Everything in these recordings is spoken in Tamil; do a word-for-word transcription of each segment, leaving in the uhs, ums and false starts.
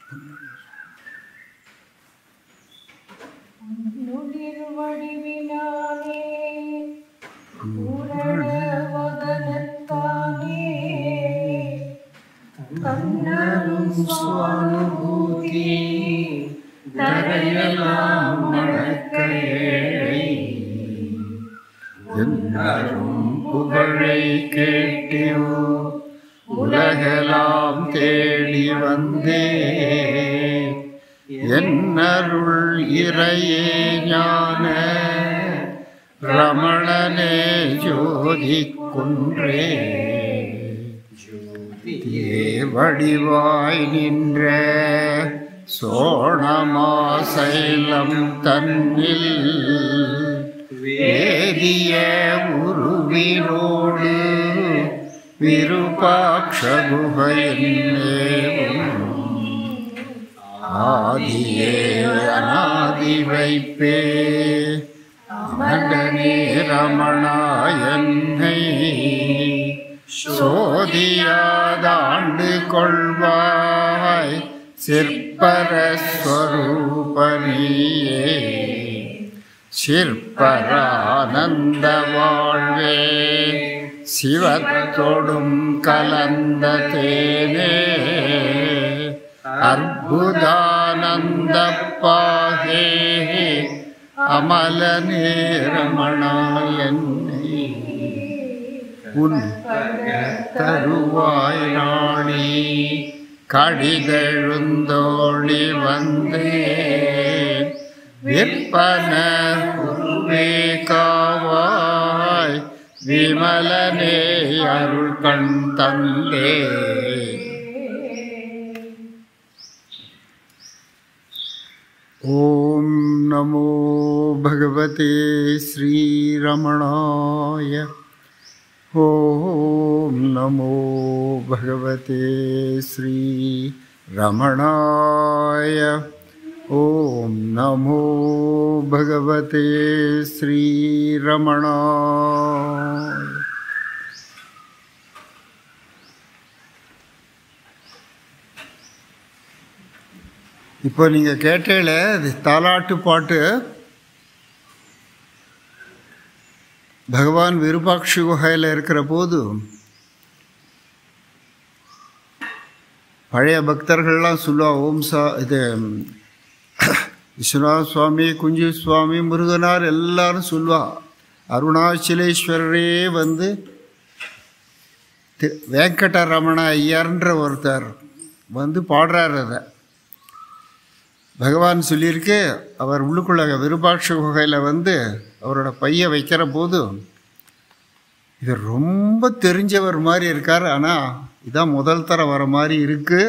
வடிவினாலே பூரண வதனத்தானே கண்ணரும் சுவானுபூதி தரையெல்லாம் மணக்க ஏழை என்னரும் புகழை கேட்டியோ உலகெல்லாம் தேடி வந்தே என்னருள் இறையே ஞான ரமணனே ஜோதி குன்றே வடிவாய் நின்ற சோணமாசைலம் தன்னில் வேதிய உருவினோடு விருபாக்ஷ குகையேவும் ஆதியே அநாதி வைப்பே அமடனே ரமணாயன்னை சோதியாதாண்டு கொள்வாய் சிற்பரஸ்வரூபனியே சிற்பரானந்த வாழ்வே சிவத்தொடும் கலந்த தேனே அற்புதானந்த பாகே அமல நேரமணாயன்னை உன் தருவாய் நாளி கடிதெழுந்தோழி வந்தே விற்பன குருவே காவாய் விமலனே அருள் கண் தந்தே. ஓம் நமோ பகவதே ஸ்ரீரமணாய. ஓம் நமோ பகவதே ஸ்ரீ ரமணாய. ஓம் நமோ பகவதே ஸ்ரீ ரமணாய. இப்போ நீங்கள் கேட்டேல தாலாட்டு பாட்டு பகவான் விருபாக்ஷி குகையில் இருக்கிற போது பழைய பக்தர்கள்லாம் சொல்லுவா, ஓம் சா இது விஸ்வநாத சுவாமி, குஞ்சு சுவாமி, முருகனார் எல்லாரும் சொல்லுவா. அருணாச்சலேஸ்வரரே வந்து வெங்கடரமண ஐயர்ன்ற ஒருத்தர் வந்து பாடுறார். அதை பகவான் சொல்லியிருக்கு. அவர் உள்ளுக்குள்ள விருபாக்ஷ குகையில் வந்து அவரோட பையை வைக்கிற போது இது ரொம்ப தெரிஞ்சவர் மாதிரி இருக்கார், ஆனால் இதான் முதல் தர வர மாதிரி இருக்கு.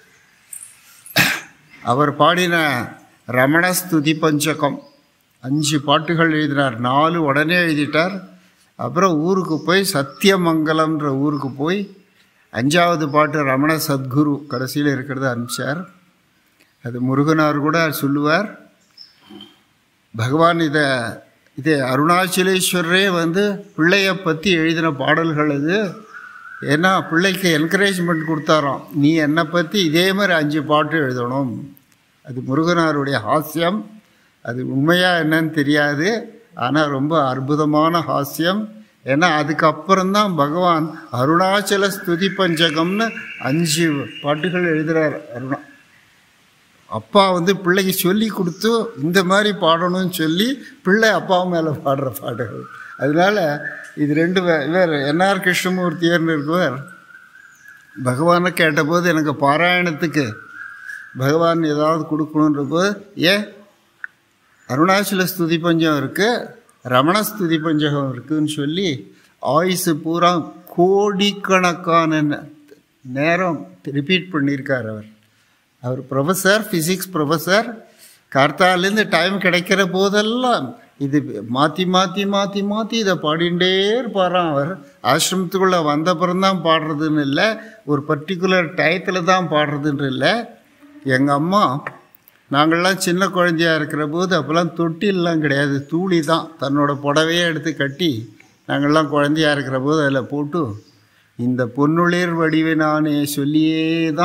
அவர் பாடின ரமணஸ்துதி பஞ்சகம் அஞ்சு பாட்டுகள் எழுதினார். நாலு உடனே எழுதிட்டார். அப்புறம் ஊருக்கு போய் சத்தியமங்கலம்ன்ற ஊருக்கு போய் அஞ்சாவது பாட்டு ரமண சத்குரு கடைசியில் இருக்கிறத அனுப்பிச்சார். அது முருகனார் கூட சொல்லுவார். பகவான் இதை இது அருணாச்சலேஸ்வரரே வந்து பிள்ளையை பற்றி எழுதின பாடல்கள் இது. ஏன்னா பிள்ளைக்கு என்கரேஜ்மெண்ட் கொடுத்தாராம், நீ என்னை பற்றி இதே மாதிரி அஞ்சு பாட்டு எழுதணும். அது முருகனாருடைய ஹாஸ்யம். அது உண்மையாக என்னன்னு தெரியாது, ஆனால் ரொம்ப அற்புதமான ஹாஸ்யம். ஏன்னா அதுக்கப்புறம்தான் பகவான் அருணாச்சல ஸ்துதி பஞ்சகம்னு அஞ்சு பாட்டுகள் எழுதுகிறார். அருணா அப்பா வந்து பிள்ளைக்கு சொல்லி கொடுத்து இந்த மாதிரி பாடணும்னு சொல்லி பிள்ளை அப்பா மேலே பாடுற பாடுகள். அதனால இது ரெண்டு இவர் என்ஆர் கிருஷ்ணமூர்த்தியர்னு இருக்குவார். பகவானை கேட்டபோது எனக்கு பாராயணத்துக்கு பகவான் ஏதாவது கொடுக்கணுன்ற போது, ஏன் அருணாச்சல ஸ்துதி பஞ்சம் இருக்குது, ரமண ஸ்துதி பஞ்சகம் இருக்குதுன்னு சொல்லி ஆயுசு பூரா கோடிக்கணக்கான நேரம் ரிப்பீட் பண்ணியிருக்கார். அவர் அவர் ப்ரொஃபஸர், ஃபிசிக்ஸ் ப்ரொஃபஸர். கார்த்தாலேருந்து டைம் கிடைக்கிற போதெல்லாம் இது மாற்றி மாற்றி மாற்றி மாற்றி இதை பாடிகிட்டே இருப்பாராம். அவர் ஆசிரமத்துக்குள்ளே வந்தப்புறம்தான் பாடுறதுன்னு இல்லை, ஒரு பர்டிகுலர் டயத்தில் தான் பாடுறதுன்னு இல்லை. எங்கள் அம்மா நாங்கள்லாம் சின்ன குழந்தையாக இருக்கிற போது அப்போல்லாம் தொட்டிலெலாம் கிடையாது, தூளி தான். தன்னோட புடவையே எடுத்து கட்டி நாங்கள்லாம் குழந்தையாக இருக்கிற போது அதில் போட்டு இந்த பொன்னுளிர் வடிவினானே சொல்லியே தான்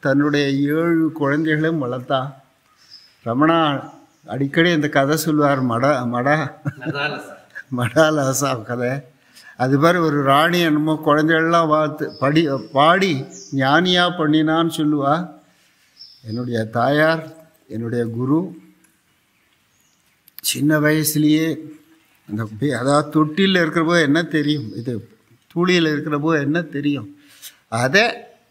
தன்னுடைய ஏழு குழந்தைகளையும் வளர்த்தா. ரமணா அடிக்கடி இந்த கதை சொல்வார், மட மடா மடாலாசா கதை. அது மாதிரி ஒரு ராணி என்னமோ குழந்தைகள்லாம் பார்த்து படி பாடி ஞானியாக பண்ணினான்னு சொல்லுவா. என்னுடைய தாயார், என்னுடைய குரு, சின்ன வயசுலேயே அந்த அதாவது தொட்டியில் இருக்கிறப்போ என்ன தெரியும், இது தூளியில் இருக்கிறப்போ என்ன தெரியும், அதை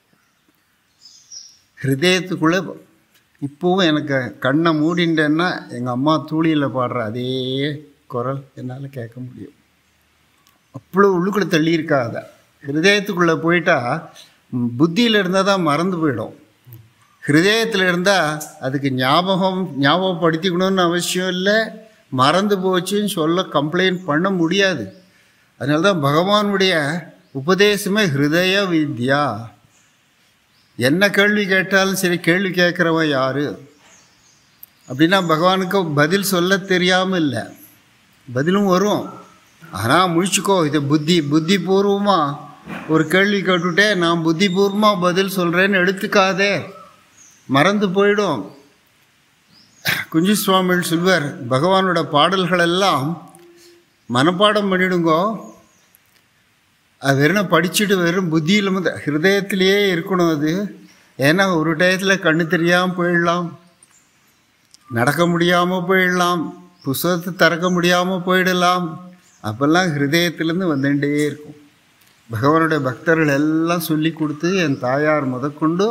ஹிருதயத்துக்குள்ளே இப்போவும் எனக்கு கண்ணை மூடின்றேன்னா எங்கள் அம்மா தூளியில் பாடுற அதே குரல் என்னால் கேட்க முடியும். அவ்வளோ உள்ளுக்குள்ளே தள்ளியிருக்கா. அதை ஹிருதயத்துக்குள்ளே போயிட்டா புத்தியில் இருந்தால் தான் மறந்து போயிடும். ஹிருதயத்தில் இருந்தால் அதுக்கு ஞாபகம் ஞாபகப்படுத்திக்கணும்னு அவசியம் இல்லை, மறந்து போச்சுன்னு சொல்ல கம்ப்ளைண்ட் பண்ண முடியாது. அதனால தான் பகவானுடைய உபதேசமே ஹிருதய வித்யா. என்ன கேள்வி கேட்டாலும் சரி, கேள்வி கேட்குறவன் யார் அப்படின்னா பகவானுக்கு பதில் சொல்ல தெரியாமல் இல்லை, பதிலும் வரும். ஆனால் முழிச்சுக்கோ, இது புத்தி புத்திபூர்வமாக ஒரு கேள்வி கேட்டுவிட்டே நான் புத்திபூர்வமாக பதில் சொல்கிறேன்னு எடுத்துக்காதே, மறந்து போயிடும். குஞ்சு சுவாமிகள் சொல்வார், பகவானோட பாடல்களெல்லாம் மனப்பாடம் பண்ணிடுங்கோ, அது வெறும் படிச்சுட்டு வெறும் புத்தியில் வந்து ஹிருதயத்திலேயே இருக்கணும் அது. ஏன்னா ஒரு டயத்தில் கண்ணு தெரியாமல் போயிடலாம், நடக்க முடியாமல் போயிடலாம், புஸ்தகத்தை திறக்க முடியாமல் போயிடலாம். அப்போல்லாம் ஹிருதயத்திலேருந்து வந்துட்டே இருக்கும். பகவானுடைய பக்தர்கள் எல்லாம் சொல்லி கொடுத்து என் தாயார் முதற்கொண்டு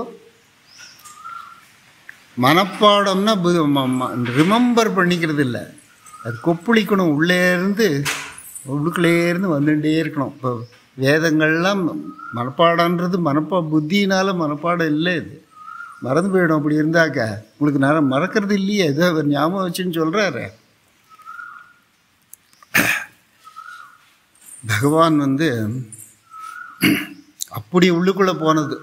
மனப்பாடம்னா ரிமெம்பர் பண்ணிக்கிறது இல்லை, அது கொப்பளிக்கணும், உள்ளேருந்து உள்ளுக்குள்ளேருந்து வந்துட்டே இருக்கணும். இப்போ வேதங்கள்லாம் மனப்பாடன்றது மனப்பா புத்தியினால் மனப்பாடம் இல்லை, இது மறந்து போயிடும். அப்படி இருந்தாக்க உங்களுக்கு நேரம் மறக்கிறது இல்லையே, ஏதோ அவர் ஞாபகம் வச்சுன்னு சொல்கிறாரு. பகவான் வந்து அப்படி உள்ளுக்குள்ளே போனது.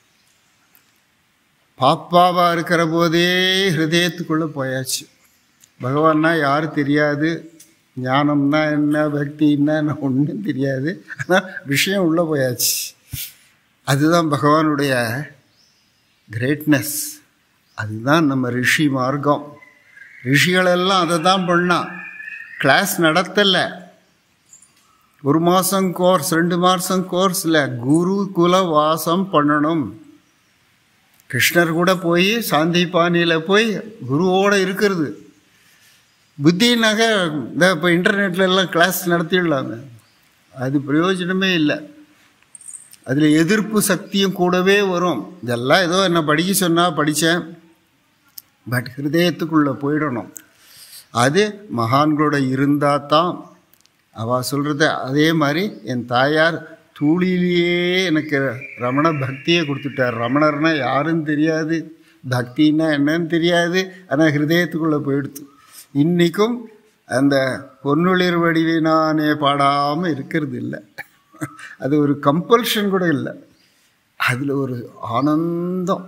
பாப்பாவாக இருக்கிற போதே ஹிருதயத்துக்குள்ளே போயாச்சு. பகவான்னா யாரும் தெரியாது, ஞானம்னா என்ன, பக்தின்னா என்ன ஒன்றும் தெரியாது. ஆனால் விஷயம் உள்ளே போயாச்சு. அதுதான் பகவானுடைய கிரேட்னஸ். அதுதான் நம்ம ரிஷி மார்க்கம். ரிஷிகளெல்லாம் அதை தான் பண்ணான். கிளாஸ் நடத்தலை, ஒரு மாதம் கோர்ஸ், ரெண்டு மாதம் கோர்ஸில் குரு குல வாசம் பண்ணணும். கிருஷ்ணர் கூட போய் சாந்திபானியில் போய் குருவோடு இருக்கிறது. புத்தினாக இந்த இப்போ இன்டர்நெட்டில் எல்லாம் கிளாஸ் நடத்திடலாங்க, அது பிரயோஜனமே இல்லை. அதில் எதிர்ப்பு சக்தியும் கூடவே வரும். இதெல்லாம் ஏதோ என்ன படிக்க சொன்னால் படித்தேன், பட் ஹிருதயத்துக்குள்ளே போயிடணும். அது மகான்களோட இருந்தால் தான். அவள் சொல்கிறத அதே மாதிரி என் தாயார் தூளிலேயே எனக்கு ரமண பக்தியை கொடுத்துட்டார். ரமணர்னா யாருன்னு தெரியாது, பக்தின்னா என்னன்னு தெரியாது, ஆனால் ஹிருதயத்துக்குள்ளே போயிடுத்து. இன்றைக்கும் அந்த பொன்னுளிர் வடிவினானே பாடாமல் இருக்கிறது இல்லை. அது ஒரு கம்பல்ஷன் கூட இல்லை, அதில் ஒரு ஆனந்தம்.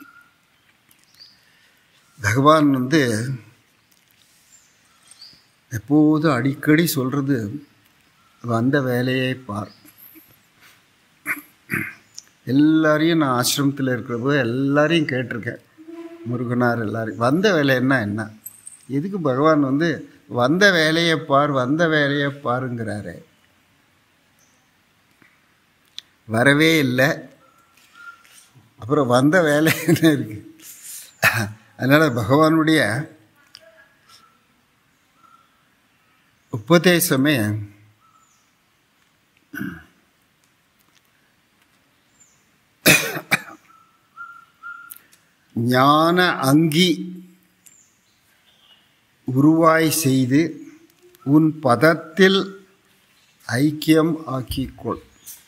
பகவான் வந்து எப்போதும் அடிக்கடி சொல்கிறது, வந்த வேலையை பார். எல்லாரையும் நான் ஆசிரமத்தில் இருக்கிறப்போ எல்லாரையும் கேட்டிருக்கேன், முருகனார் எல்லாரையும், வந்த வேலை என்ன என்ன எதுக்கு பகவான் வந்து வந்த வேலையை பார் வந்த வேலையை பாருங்கிறாரு. வரவே இல்லை, அப்புறம் வந்த வேலை என்ன இருக்கு? அதனால் பகவானுடைய உபதேசமே ஞான அங்கி உருவாய் செய்து உன் பதத்தில் ஐக்கியம் ஆக்கிக்கொள்.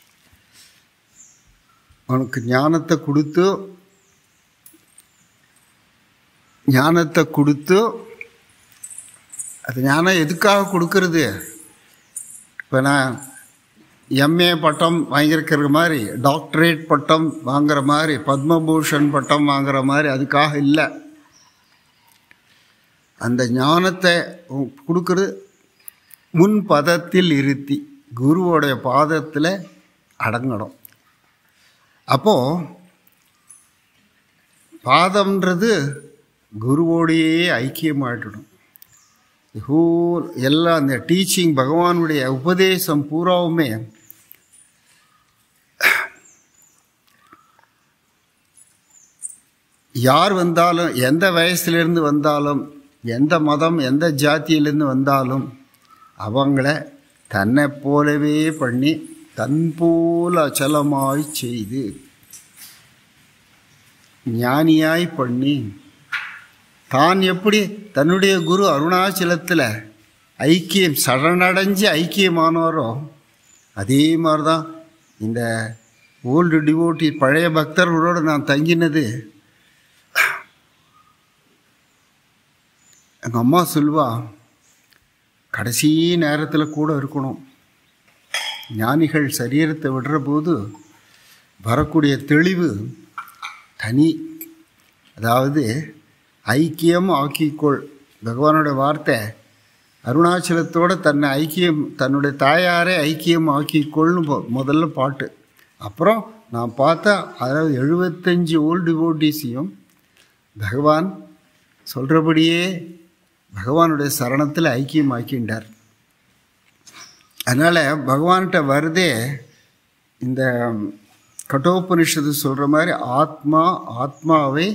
உனக்கு ஞானத்தை கொடுத்து ஞானத்தை கொடுத்து அது ஞானம் எதுக்காக கொடுக்கறது? இப்போ நான் எம்ஏ பட்டம் வாங்கியிருக்கிற மாதிரி, டாக்டரேட் பட்டம் வாங்குற மாதிரி, பத்மபூஷன் பட்டம் வாங்குற மாதிரி அதுக்காக இல்லை. அந்த ஞானத்தை கொடுக்கறது முன் பதத்தில் இருத்தி குருவோடைய பாதத்தில் அடங்கணும். அப்போது பாதம்ன்றது குருவோடையே ஐக்கியமாயிடணும். ஹோல் எல்லாம் அந்த டீச்சிங், பகவானுடைய உபதேசம் பூராவுமே யார் வந்தாலும், எந்த வயசுலேருந்து வந்தாலும், எந்த மதம் எந்த ஜாத்தியிலேருந்து வந்தாலும் அவங்கள தன்னை போலவே பண்ணி தன் போல அச்சலமாய் செய்து ஞானியாய் பண்ணி, தான் எப்படி தன்னுடைய குரு அருணாச்சலத்தில் ஐக்கியம் சரணடைஞ்சு ஐக்கியமானவரோ அதே மாதிரி தான் இந்த ஓல்டு டிவோட்டி பழைய பக்தர்களோடு நான் தங்கினது. எங்கள் அம்மா சொல்வா, கடைசி நேரத்தில் கூட இருக்கணும். ஞானிகள் சரீரத்தை விடுற போது வரக்கூடிய தெளிவு தனி. அதாவது ஐக்கியம் ஆக்கிக்கொள், பகவானோட வார்த்தை. அருணாச்சலத்தோடு தன்னை ஐக்கியம், தன்னுடைய தாயாரே ஐக்கியம் ஆக்கிக்கொள்னு முதல்ல பாட்டு. அப்புறம் நான் பார்த்தா அதாவது எழுபத்தஞ்சு ஓல்டு டிவோட்டிஸையும் பகவான் சொல்கிறபடியே பகவானுடைய சரணத்தில் ஐக்கியமாக்கின்றார். அதனால் பகவான்கிட்ட வருதே இந்த கட்டோபனிஷத்து சொல்கிற மாதிரி ஆத்மா ஆத்மாவை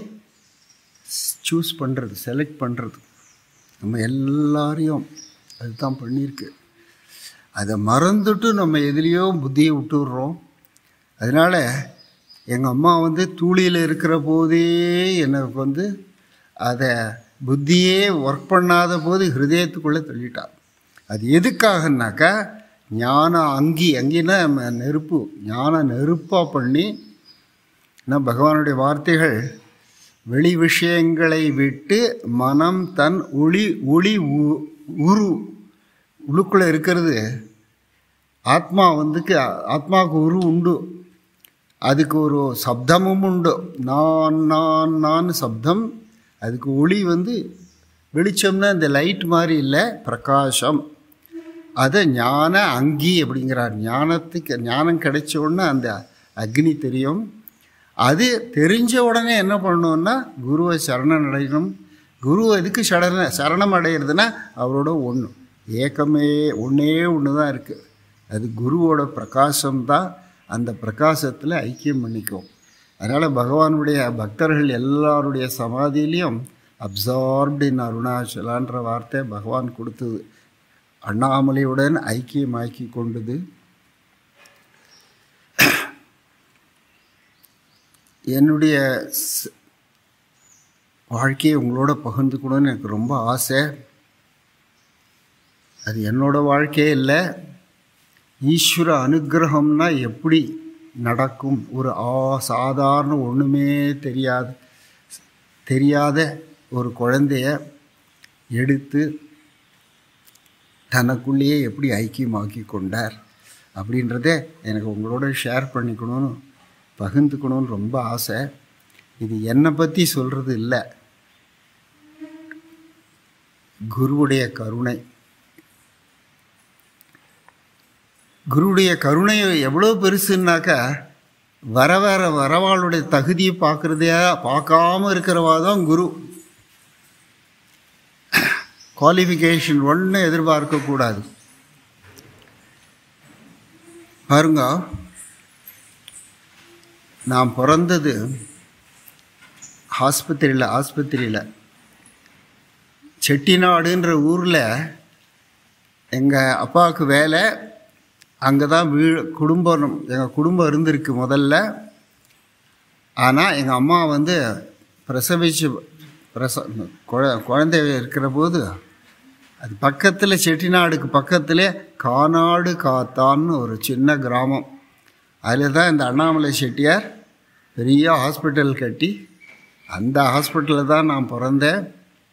சூஸ் பண்ணுறது, செலக்ட் பண்ணுறது. நம்ம எல்லாரையும் அதுதான் பண்ணியிருக்கு. அதை மறந்துட்டு நம்ம எதுலேயோ புத்தியை விட்டுடுறோம். அதனால் எங்கள் அம்மா வந்து தூளியில் இருக்கிற போதே எனக்கு வந்து அதை புத்தியே ஒர்க் பண்ணாத போது ஹிருதயத்துக்குள்ளே தள்ளிட்டார். அது எதுக்காகனாக்கா ஞான அங்கி, அங்கின்னா நெருப்பு, ஞான நெருப்பாக பண்ணி. நான் பகவானுடைய வார்த்தைகள், வெளி விஷயங்களை விட்டு மனம் தன் ஒளி ஒளி உரு உள்ளுக்குள்ளே இருக்கிறது. ஆத்மா வந்துக்கு ஆத்மாவுக்கு உரு உண்டு, அதுக்கு ஒரு சப்தமும் உண்டு. நான் நான் நான் சப்தம், அதுக்கு ஒளி வந்து வெளிச்சம்னா இந்த லைட் மாதிரி இல்லை, பிரகாசம். அதை ஞான அங்கி அப்படிங்கிறார். ஞானத்துக்கு ஞானம் கிடைச்ச உடனே அந்த அக்னி தெரியும். அது தெரிஞ்ச உடனே என்ன பண்ணணுன்னா குருவை சரணம் அடையணும். குரு எதுக்கு சரண சரணம் அடைகிறதுனா அவரோட ஒன்று ஏக்கமே ஒன்றே ஒன்று தான் இருக்குது. அது குருவோட பிரகாசம்தான். அந்த பிரகாசத்தில் ஐக்கியம் பண்ணிக்கும். அதனால் பகவானுடைய பக்தர்கள் எல்லாருடைய சமாதியிலையும் அப்சார்ப்டு இன் அருணாச்சலான்ற வார்த்தை பகவான் கொடுத்தது. அண்ணாமலையுடன் ஐக்கியமாக்கி கொண்டது. என்னுடைய வாழ்க்கையை உங்களோட பகிர்ந்துக்கணும்னு எனக்கு ரொம்ப ஆசை. அது என்னோடய வாழ்க்கையே இல்லை. ஈஸ்வர அனுகிரகம்னா எப்படி நடக்கும்? ஒரு ஆ சாதாரண ஒன்றுமே தெரியாத தெரியாத ஒரு குழந்தைய எடுத்து தனக்குள்ளேயே எப்படி ஐக்கியமாக்கி கொண்டார் அப்படின்றத எனக்கு உங்களோட ஷேர் பண்ணிக்கணும்னு பகிர்ந்துக்கணும்னு ரொம்ப ஆசை. இது என்னை பற்றி சொல்கிறது இல்லை, குருவுடைய கருணை. குருவுடைய கருணை எவ்வளோ பெருசுன்னாக்கா, வர வர வரவாளுடைய தகுதியை பார்க்குறதையா பார்க்காம இருக்கிறவா தான் குரு. குவாலிஃபிகேஷன் ஒன்று எதிர்பார்க்கக்கூடாது. பாருங்க, நான் பிறந்தது ஆஸ்பத்திரியில் ஆஸ்பத்திரியில் செட்டிநாடுன்ற ஊரில் எங்கள் அப்பாவுக்கு வேலை. அங்கே தான் வீ குடும்பம் எங்கள் குடும்பம் இருந்திருக்கு முதல்ல. ஆனால் எங்கள் அம்மா வந்து பிரசவிச்சு பிரச குழ குழந்தை இருக்கிற போது அது பக்கத்தில், செட்டிநாடுக்கு பக்கத்தில் கானாடு காத்தான்னு ஒரு சின்ன கிராமம். அதில் தான் இந்த அண்ணாமலை செட்டியார் பெரிய ஹாஸ்பிட்டல் கட்டி, அந்த ஹாஸ்பிட்டலில் தான் நான் பிறந்தேன்.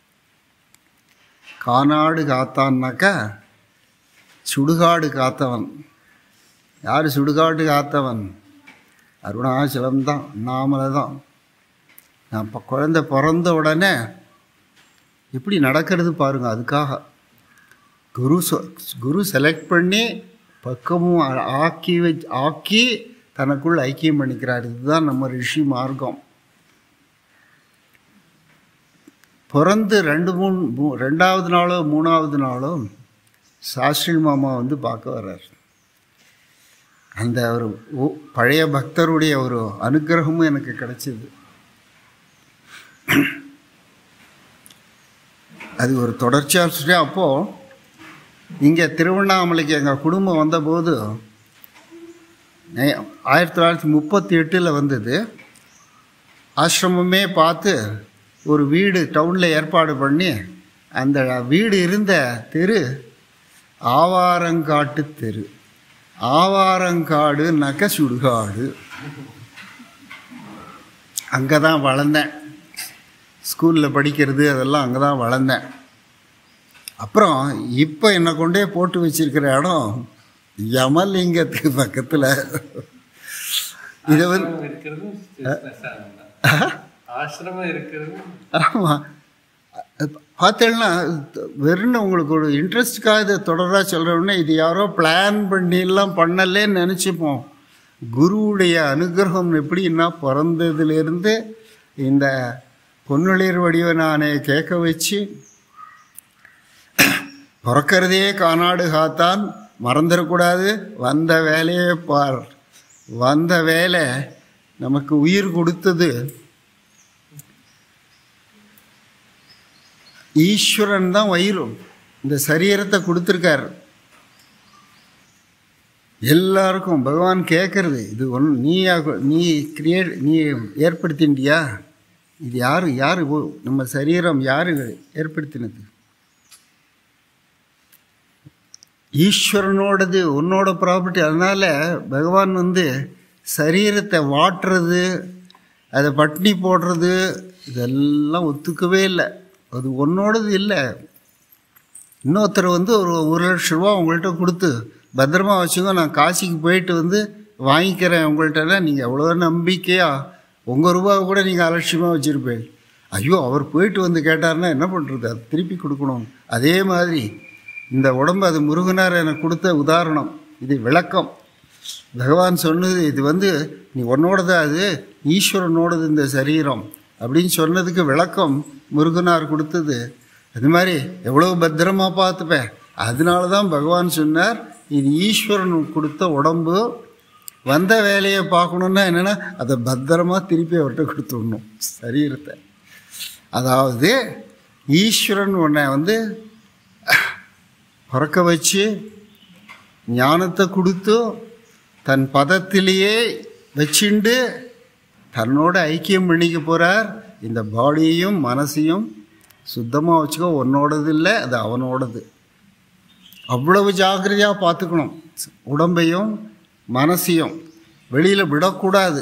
கானாடு காத்தான்னாக்கா சுடுகாடு காத்தவன். யார் சுடுகாடு காத்தவன்? அருணாச்சலம் தான், அண்ணாமலை தான். நான் இப்போ குழந்தை பிறந்த உடனே எப்படி நடக்கிறது பாருங்கள். அதுக்காக குரு சொ குரு செலக்ட் பண்ணி பக்கமும் ஆக்கி வச் ஆக்கி தனக்குள் ஐக்கியம் பண்ணிக்கிறார். இதுதான் நம்ம ரிஷி மார்க்கம். பிறந்து ரெண்டு மூணு மூ ரெண்டாவது நாளோ மூணாவது நாளோ சாஸ்திரி மாமா வந்து பார்க்க வர்றார். அந்த ஒரு பழைய பக்தருடைய ஒரு அனுகிரகமும் எனக்கு கிடைச்சிது. அது ஒரு தொடர்ச்சியாக சொல்லி அப்போது இங்கே திருவண்ணாமலைக்கு எங்கள் குடும்பம் வந்தபோது ஆயிரத்தி தொள்ளாயிரத்தி முப்பத்தி எட்டில் வந்தது. ஆசிரமமே பார்த்து ஒரு வீடு டவுனில் ஏற்பாடு பண்ணி அந்த வீடு இருந்த தெரு ஆவாரங்காட்டு தெரு. ஆவாரங்காடுனாக்க சுடுகாடு. அங்கே தான் வளர்ந்தேன். ஸ்கூலில் படிக்கிறது அதெல்லாம் அங்கே தான் வளர்ந்தேன். அப்புறம் இப்போ என்னை கொண்டே போட்டு வச்சிருக்கிற இடம் யமலிங்கத்துக்கு பக்கத்தில். இதை வந்து ஆமாம் பார்த்தேன்னா வெறும் உங்களுக்கு ஒரு இன்ட்ரெஸ்ட்டுக்காக இதை தொடராக சொல்கிறோன்னே இது யாரோ பிளான் பண்ணிலாம் பண்ணலேன்னு நினச்சிப்போம். குருவுடைய அனுகிரகம் எப்படின்னா பிறந்ததுலேருந்து இந்த பொன்னுளிர் வடிவ நானே கேட்க வச்சு பிறக்கிறதே கானாடு காத்தான் மறந்துடக்கூடாது. வந்த வேலையே பார். வந்த வேலை நமக்கு உயிர் கொடுத்தது ஈஸ்வரன் தான். வயிறும் இந்த சரீரத்தை கொடுத்துருக்கார் எல்லாருக்கும். பகவான் கேட்கறது இது ஒன்று நீ நீ கிரியேட் நீ ஏற்படுத்திண்டியா? இது யாரு யாரு நம்ம சரீரம் யாரு ஏற்படுத்தினது? ஈஸ்வரனோடது, உன்னோட ப்ராப்பர்ட்டி. அதனால் பகவான் வந்து சரீரத்தை வாட்டுறது, அதை பட்னி போடுறது இதெல்லாம் ஒத்துக்கவே இல்லை. அது உன்னோடது இல்லை. இன்னொருத்தர் வந்து ஒரு ஒரு லட்ச ரூபா உங்கள்கிட்ட கொடுத்து பத்திரமா வச்சுக்கோ, நான் காசிக்கு போயிட்டு வந்து வாங்கிக்கிறேன் உங்கள்கிட்ட. நீங்கள் எவ்வளோ நம்பிக்கையாக உங்கள் ரூபாவை கூட நீங்கள் அலட்சியமாக வச்சுருப்பேன். ஐயோ அவர் போயிட்டு வந்து கேட்டார்னா என்ன பண்ணுறது? அது திருப்பி கொடுக்கணும். அதே மாதிரி இந்த உடம்பு அது முருகனார் எனக்கு கொடுத்த உதாரணம். இது விளக்கம். பகவான் சொன்னது இது வந்து நீ உன்னோடது, அது ஈஸ்வரனோடது இந்த சரீரம் அப்படின்னு சொன்னதுக்கு விளக்கம் முருகனார் கொடுத்தது. அது மாதிரி எவ்வளோ பத்திரமாக பார்த்துப்பேன். அதனால தான் பகவான் சொன்னார் இது ஈஸ்வரன் கொடுத்த உடம்பு. வந்த வேலையை பார்க்கணுன்னா என்னென்னா அதை பத்திரமாக திருப்பி அவர்கிட்ட கொடுத்துடணும் சரீரத்தை. அதாவது ஈஸ்வரன் உன்னை வந்து பிறக்க வச்சு ஞானத்தை கொடுத்து தன் பதத்திலேயே வச்சுண்டு தன்னோட ஐக்கியம் பண்ணிக்க போகிறார். இந்த பாடியையும் மனசையும் சுத்தமாக வச்சுக்கோ. உன்னோடது இல்லை, அது அவனோடது. அவ்வளவு ஜாக்கிரதையாக பார்த்துக்கணும். உடம்பையும் மனசையும் வெளியில் விடக்கூடாது.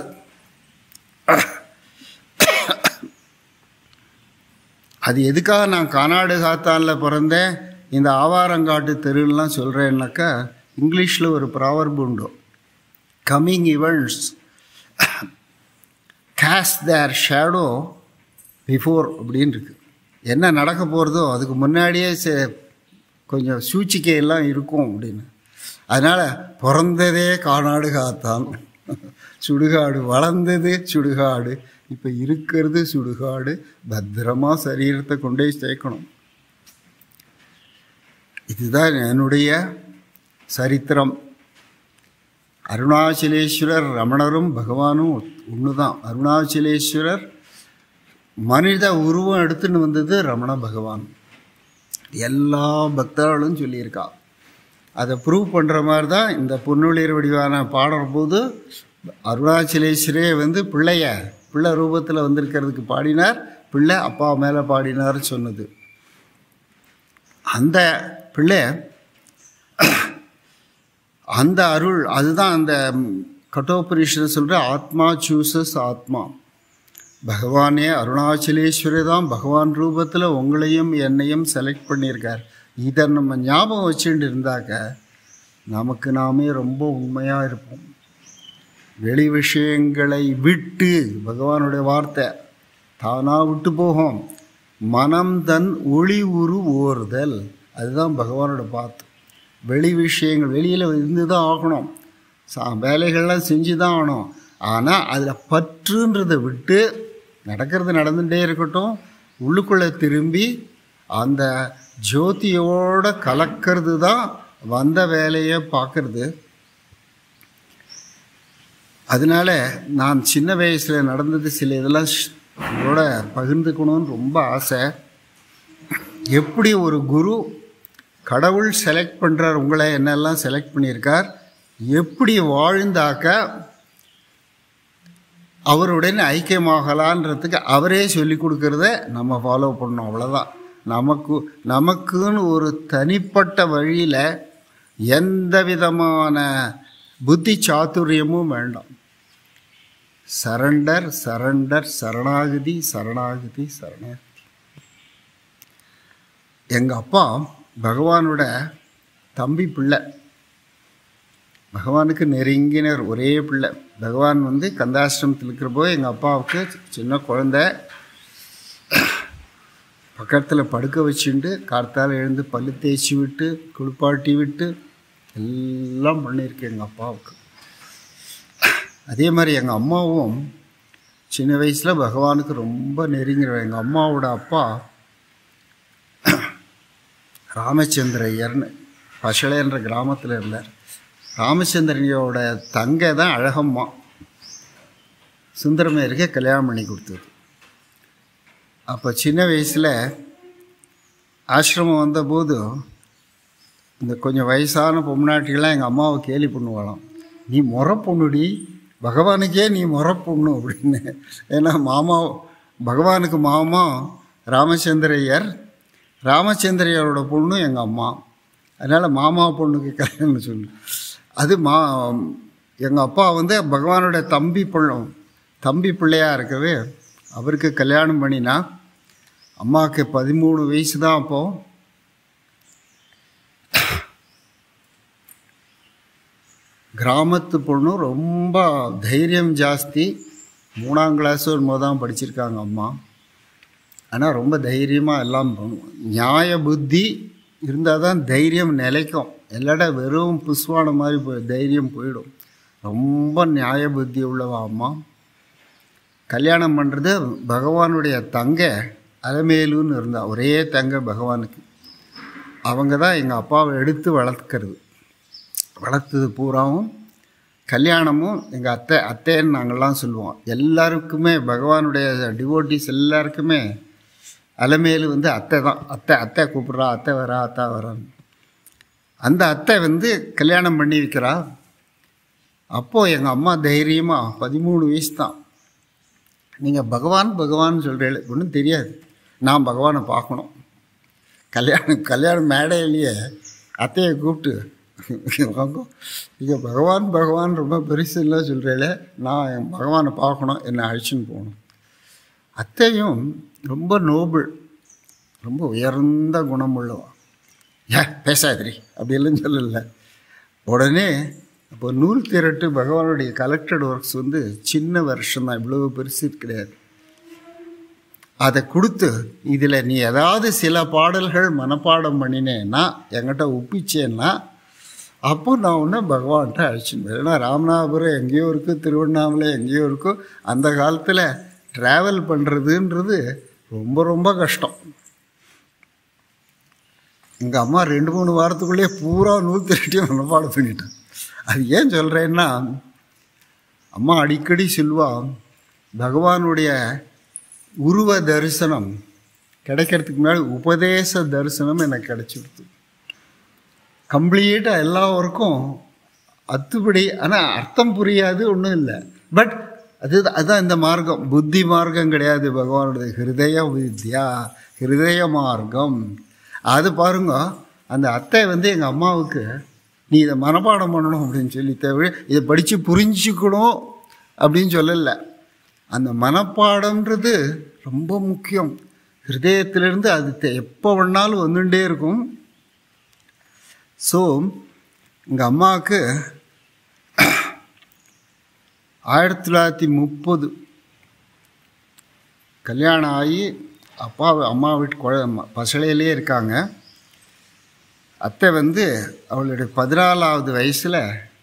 அது எதுக்காக நான் கானாடு காத்தானில் பிறந்தேன், இந்த ஆவாரங்காட்டு தெருலாம் சொல்கிறேன்னாக்கா இங்கிலீஷில் ஒரு ப்ராவர்பு உண்டு. Coming events cast their shadow before அப்படின்னு இருக்கு. என்ன நடக்க போகிறதோ அதுக்கு முன்னாடியே சே கொஞ்சம் சூழ்ச்சிக்கையெல்லாம் இருக்கும் அப்படின்னு. அதனால் பிறந்ததே கானாடு காத்தான் சுடுகாடு, வளர்ந்தது சுடுகாடு, இப்போ இருக்கிறது சுடுகாடு. பத்திரமா சரீரத்தை கொண்டே சேர்க்கணும். இதுதான் என்னுடைய சரித்திரம். அருணாச்சலேஸ்வரர் ரமணரும் பகவானும் ஒன்று தான். அருணாச்சலேஸ்வரர் மனித உருவம் எடுத்துன்னு வந்தது ரமண பகவான். எல்லா பக்தர்களும் சொல்லியிருக்கா. அதை ப்ரூவ் பண்ணுற மாதிரி தான் இந்த பொன்னுளிர் வடிவான பாடுற போது அருணாச்சலேஸ்வரே வந்து பிள்ளைய பிள்ளை ரூபத்தில் வந்திருக்கிறதுக்கு பாடினார். பிள்ளை அப்பா மேலே பாடினார் சொன்னது. அந்த பிள்ளை அந்த அருள் அதுதான் அந்த கட்டோபரிஷன் சொல்கிற ஆத்மா சூசஸ் ஆத்மா. பகவானே அருணாச்சலேஸ்வரி தான் பகவான் ரூபத்தில் உங்களையும் என்னையும் செலக்ட் பண்ணியிருக்கார். இதை நம்ம ஞாபகம் வச்சுட்டு இருந்தாக்க நமக்கு நாமே ரொம்ப உண்மையாக இருப்போம். வெளி விஷயங்களை விட்டு, பகவானுடைய வார்த்தை தானாக விட்டு போகும். மனம் தன் ஒளி உரு ஓறுதல், அதுதான் பகவானோட பார்த்து. வெளி விஷயங்கள் வெளியில் இருந்து தான் ஆகணும், சா வேலைகள்லாம் செஞ்சு தான் ஆகணும். ஆனால் அதில் பற்றுன்றதை விட்டு நடக்கிறது நடந்துகிட்டே இருக்கட்டும், உள்ளுக்குள்ளே திரும்பி அந்த ஜோதியோட கலக்கிறது தான் வந்த வேலையை பார்க்கறது. அதனால நான் சின்ன வயசில் நடந்தது சில இதெல்லாம் இதோட பகிர்ந்துக்கணும்னு ரொம்ப ஆசை. எப்படி ஒரு குரு கடவுள் செலக்ட் பண்ணுறார், உங்களை என்னெல்லாம் செலக்ட் பண்ணியிருக்கார், எப்படி வாழ்ந்தாக்க அவருடன் ஐக்கியமாகலான்றதுக்கு அவரே சொல்லி கொடுக்கறத நம்ம ஃபாலோ பண்ணோம். அவ்வளோதான். நமக்கு நமக்குன்னு ஒரு தனிப்பட்ட வழியில் எந்த விதமான புத்தி சாதுரியமும் வேண்டாம். சரண்டர் சரண்டர் சரணாகதி சரணாகதி சரணாகதி. எங்கள் அப்பா பகவானோட தம்பி பிள்ளை, பகவானுக்கு நெருங்கினர் ஒரே பிள்ளை. பகவான் வந்து கந்தாசிரமத்தில் இருக்கிறப்போ எங்கள் அப்பாவுக்கு சின்ன குழந்தை பக்கத்தில் படுக்க வச்சுட்டு கார்த்தால் எழுந்து பல்லு தேய்ச்சி விட்டு குளிப்பாட்டி விட்டு எல்லாம் பண்ணியிருக்கேன் எங்கள் அப்பாவுக்கு. அதே மாதிரி எங்கள் அம்மாவும் சின்ன வயசில் பகவானுக்கு ரொம்ப நெருங்கிற. எங்கள் அம்மாவோட அப்பா ராமச்சந்திரையர்னு பசளைன்ற கிராமத்தில் இருந்தார். ராமச்சந்திரனியோட தங்கை தான் அழகம்மா சுந்தரமேருக்கு கல்யாணம் பண்ணி கொடுத்தது. அப்போ சின்ன வயசில் ஆசிரமம் வந்தபோது இந்த கொஞ்சம் வயசான பொம்நாட்டிகள்லாம் எங்கள் அம்மாவை கேலி பண்ணுவாளாம். நீ முறை பொண்ணுடி, பகவானுக்கே நீ முறை பொண்ணு அப்படின்னு. ஏன்னா மாமா பகவானுக்கு மாமா ராமச்சந்திரையர், ராமச்சந்திரையரோட பொண்ணு எங்கள் அம்மா. அதனால் மாமா பொண்ணுக்கு கல்யாணம் சொல்லு. அது மா எங்கள் அப்பா வந்து பகவானோட தம்பி பிள்ளை தம்பி பிள்ளையாக இருக்கவே அவருக்கு கல்யாணம் பண்ணினா அம்மாவுக்கு பதிமூணு வயசு தான். அப்போது கிராமத்து பொண்ணு, ரொம்ப தைரியம் ஜாஸ்தி. மூணாம் கிளாஸ் ஒரு போது தான் படிச்சிருக்காங்க அம்மா. ஆனால் ரொம்ப தைரியமாக எல்லாம் பண்ணுவோம். நியாய புத்தி இருந்தால் தான் தைரியம் நிலைக்கும். எல்லாட வெறும் புஷ்வான மாதிரி போய் தைரியம் போயிடும். ரொம்ப நியாய புத்தி உள்ளவா அம்மா. கல்யாணம் பண்ணுறது பகவானுடைய தங்க அலமேலுன்னு இருந்தா, ஒரே தங்க பகவானுக்கு. அவங்க தான் எங்கள் அப்பாவை எடுத்து வளர்த்துக்கிறது. வளர்த்தது பூராவும் கல்யாணமும் எங்கள் அத்தை அத்தைன்னு நாங்கள்லாம் சொல்லுவோம். எல்லாருக்குமே பகவானுடைய டிவோட்டிஸ் எல்லாருக்குமே அலமேலு வந்து அத்தை தான். அத்தை அத்தை கூப்பிட்றா, அத்தை வரா, அத்தா வரான்னு. அந்த அத்தை வந்து கல்யாணம் பண்ணி வைக்கிறா. அப்போது எங்கள் அம்மா தைரியமாக பதிமூணு வயசு தான். நீங்கள் பகவான் பகவான் சொல்கிறீங்களே, ஒன்றும் தெரியாது. நான் பகவானை பார்க்கணும். கல்யாணம் கல்யாணம் மேடையிலேயே அத்தையை கூப்பிட்டு வாங்க, நீங்கள் பகவான் பகவான் ரொம்ப பெருசு இல்லை சொல்கிறீங்களே, நான் என் பகவானை பார்க்கணும், என்னை அழைச்சின்னு போகணும். அத்தையும் ரொம்ப நோபிள், ரொம்ப உயர்ந்த குணமுள்ளவா. ஏ பேசாதிரி அப்படியெல்லாம் சொல்லலை. உடனே அப்போ நூல் திரட்டு பகவானுடைய கலெக்டட் ஒர்க்ஸ் வந்து சின்ன வருஷம் தான், இவ்வளோ பெருசு கிடையாது. அதை கொடுத்து இதில் நீ ஏதாவது சில பாடல்கள் மனப்பாடம் பண்ணினேன்னா என்கிட்ட ஒப்பிச்சேன்னா அப்போ நான் ஒன்று பகவான்கிட்ட அழைச்சின்னு. ஏன்னா ராமநாதபுரம் எங்கேயோ இருக்குது, திருவண்ணாமலை எங்கேயோ இருக்கும். அந்த காலத்தில் ட்ராவல் பண்ணுறதுன்றது ரொம்ப ரொம்ப கஷ்டம். எங்கள் அம்மா ரெண்டு மூணு வாரத்துக்குள்ளேயே பூரா நூற்றி ரெட்டையும் மனப்பாடம் பண்ணிட்டேன். அது ஏன் சொல்கிறேன்னா, அம்மா அடிக்கடி சொல்வா, பகவானுடைய உருவ தரிசனம் கிடைக்கிறதுக்கு முன்னாடி உபதேச தரிசனம் எனக்கு கிடைச்சிடுது. கம்ப்ளீட்டாக எல்லாருக்கும் அத்துப்படி, ஆனால் அர்த்தம் புரியாது, ஒன்றும் இல்லை. பட் அது அதுதான் இந்த மார்க்கம். புத்தி மார்க்கம் கிடையாது பகவானுடைய, ஹிருதய வித்யா, ஹிருதய மார்க்கம். அது பாருங்க, அந்த அத்தை வந்து எங்கள் அம்மாவுக்கு நீ இதை மனப்பாடம் பண்ணணும் அப்படின்னு சொல்லி தேவை, இதை படித்து புரிஞ்சுக்கணும் அப்படின்னு சொல்லலை. அந்த மனப்பாடம்ன்றது ரொம்ப முக்கியம். ஹிருதயத்திலிருந்து அது எப்போ வேணாலும் வந்துட்டே இருக்கும். ஸோ எங்கள் அம்மாவுக்கு ஆயிரத்தி தொள்ளாயிரத்தி முப்பது கல்யாணம் ஆகி அப்பா அம்மா வீட்டு குழ பசலையிலே இருக்காங்க. அத்தை வந்து அவளுடைய பதினாலாவது வயசில்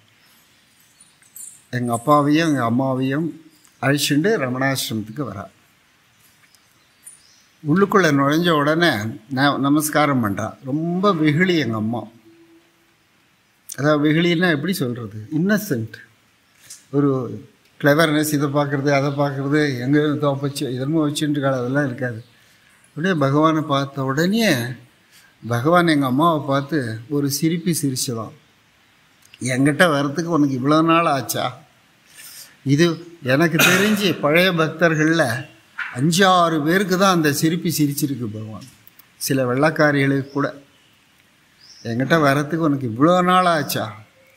எங்கள் அப்பாவையும் எங்கள் அம்மாவையும் அழைச்சிட்டு ரமணாசிரமத்துக்கு வரா. உள்ளுக்குள்ளே நுழைஞ்ச உடனே நான் நமஸ்காரம் பண்ணுறான். ரொம்ப வெகுளி எங்கள் அம்மா. அதாவது வெகுளின்னா எப்படி சொல்கிறது, இன்னசென்ட், ஒரு கிளவர்னஸ், இதை பார்க்குறது அதை பார்க்குறது, எங்கே தோப்பச்சு இதெல்லாம் வச்சுட்டு அதெல்லாம் இருக்காது. அப்படியே பகவானை பார்த்த உடனே பகவான் எங்கள் அம்மாவை பார்த்து ஒரு சிரிப்பு சிரிச்சதான். என்கிட்ட வர்றதுக்கு உனக்கு இவ்வளோ நாள் ஆச்சா? இது எனக்கு தெரிஞ்சு பழைய பக்தர்களில் அஞ்சு ஆறு பேருக்கு தான் அந்த சிரிப்பு சிரிச்சிருக்கு பகவான். சில வெள்ளைக்காரிகளுக்கு கூட என்கிட்ட வர்றதுக்கு உனக்கு இவ்வளோ நாள் ஆச்சா?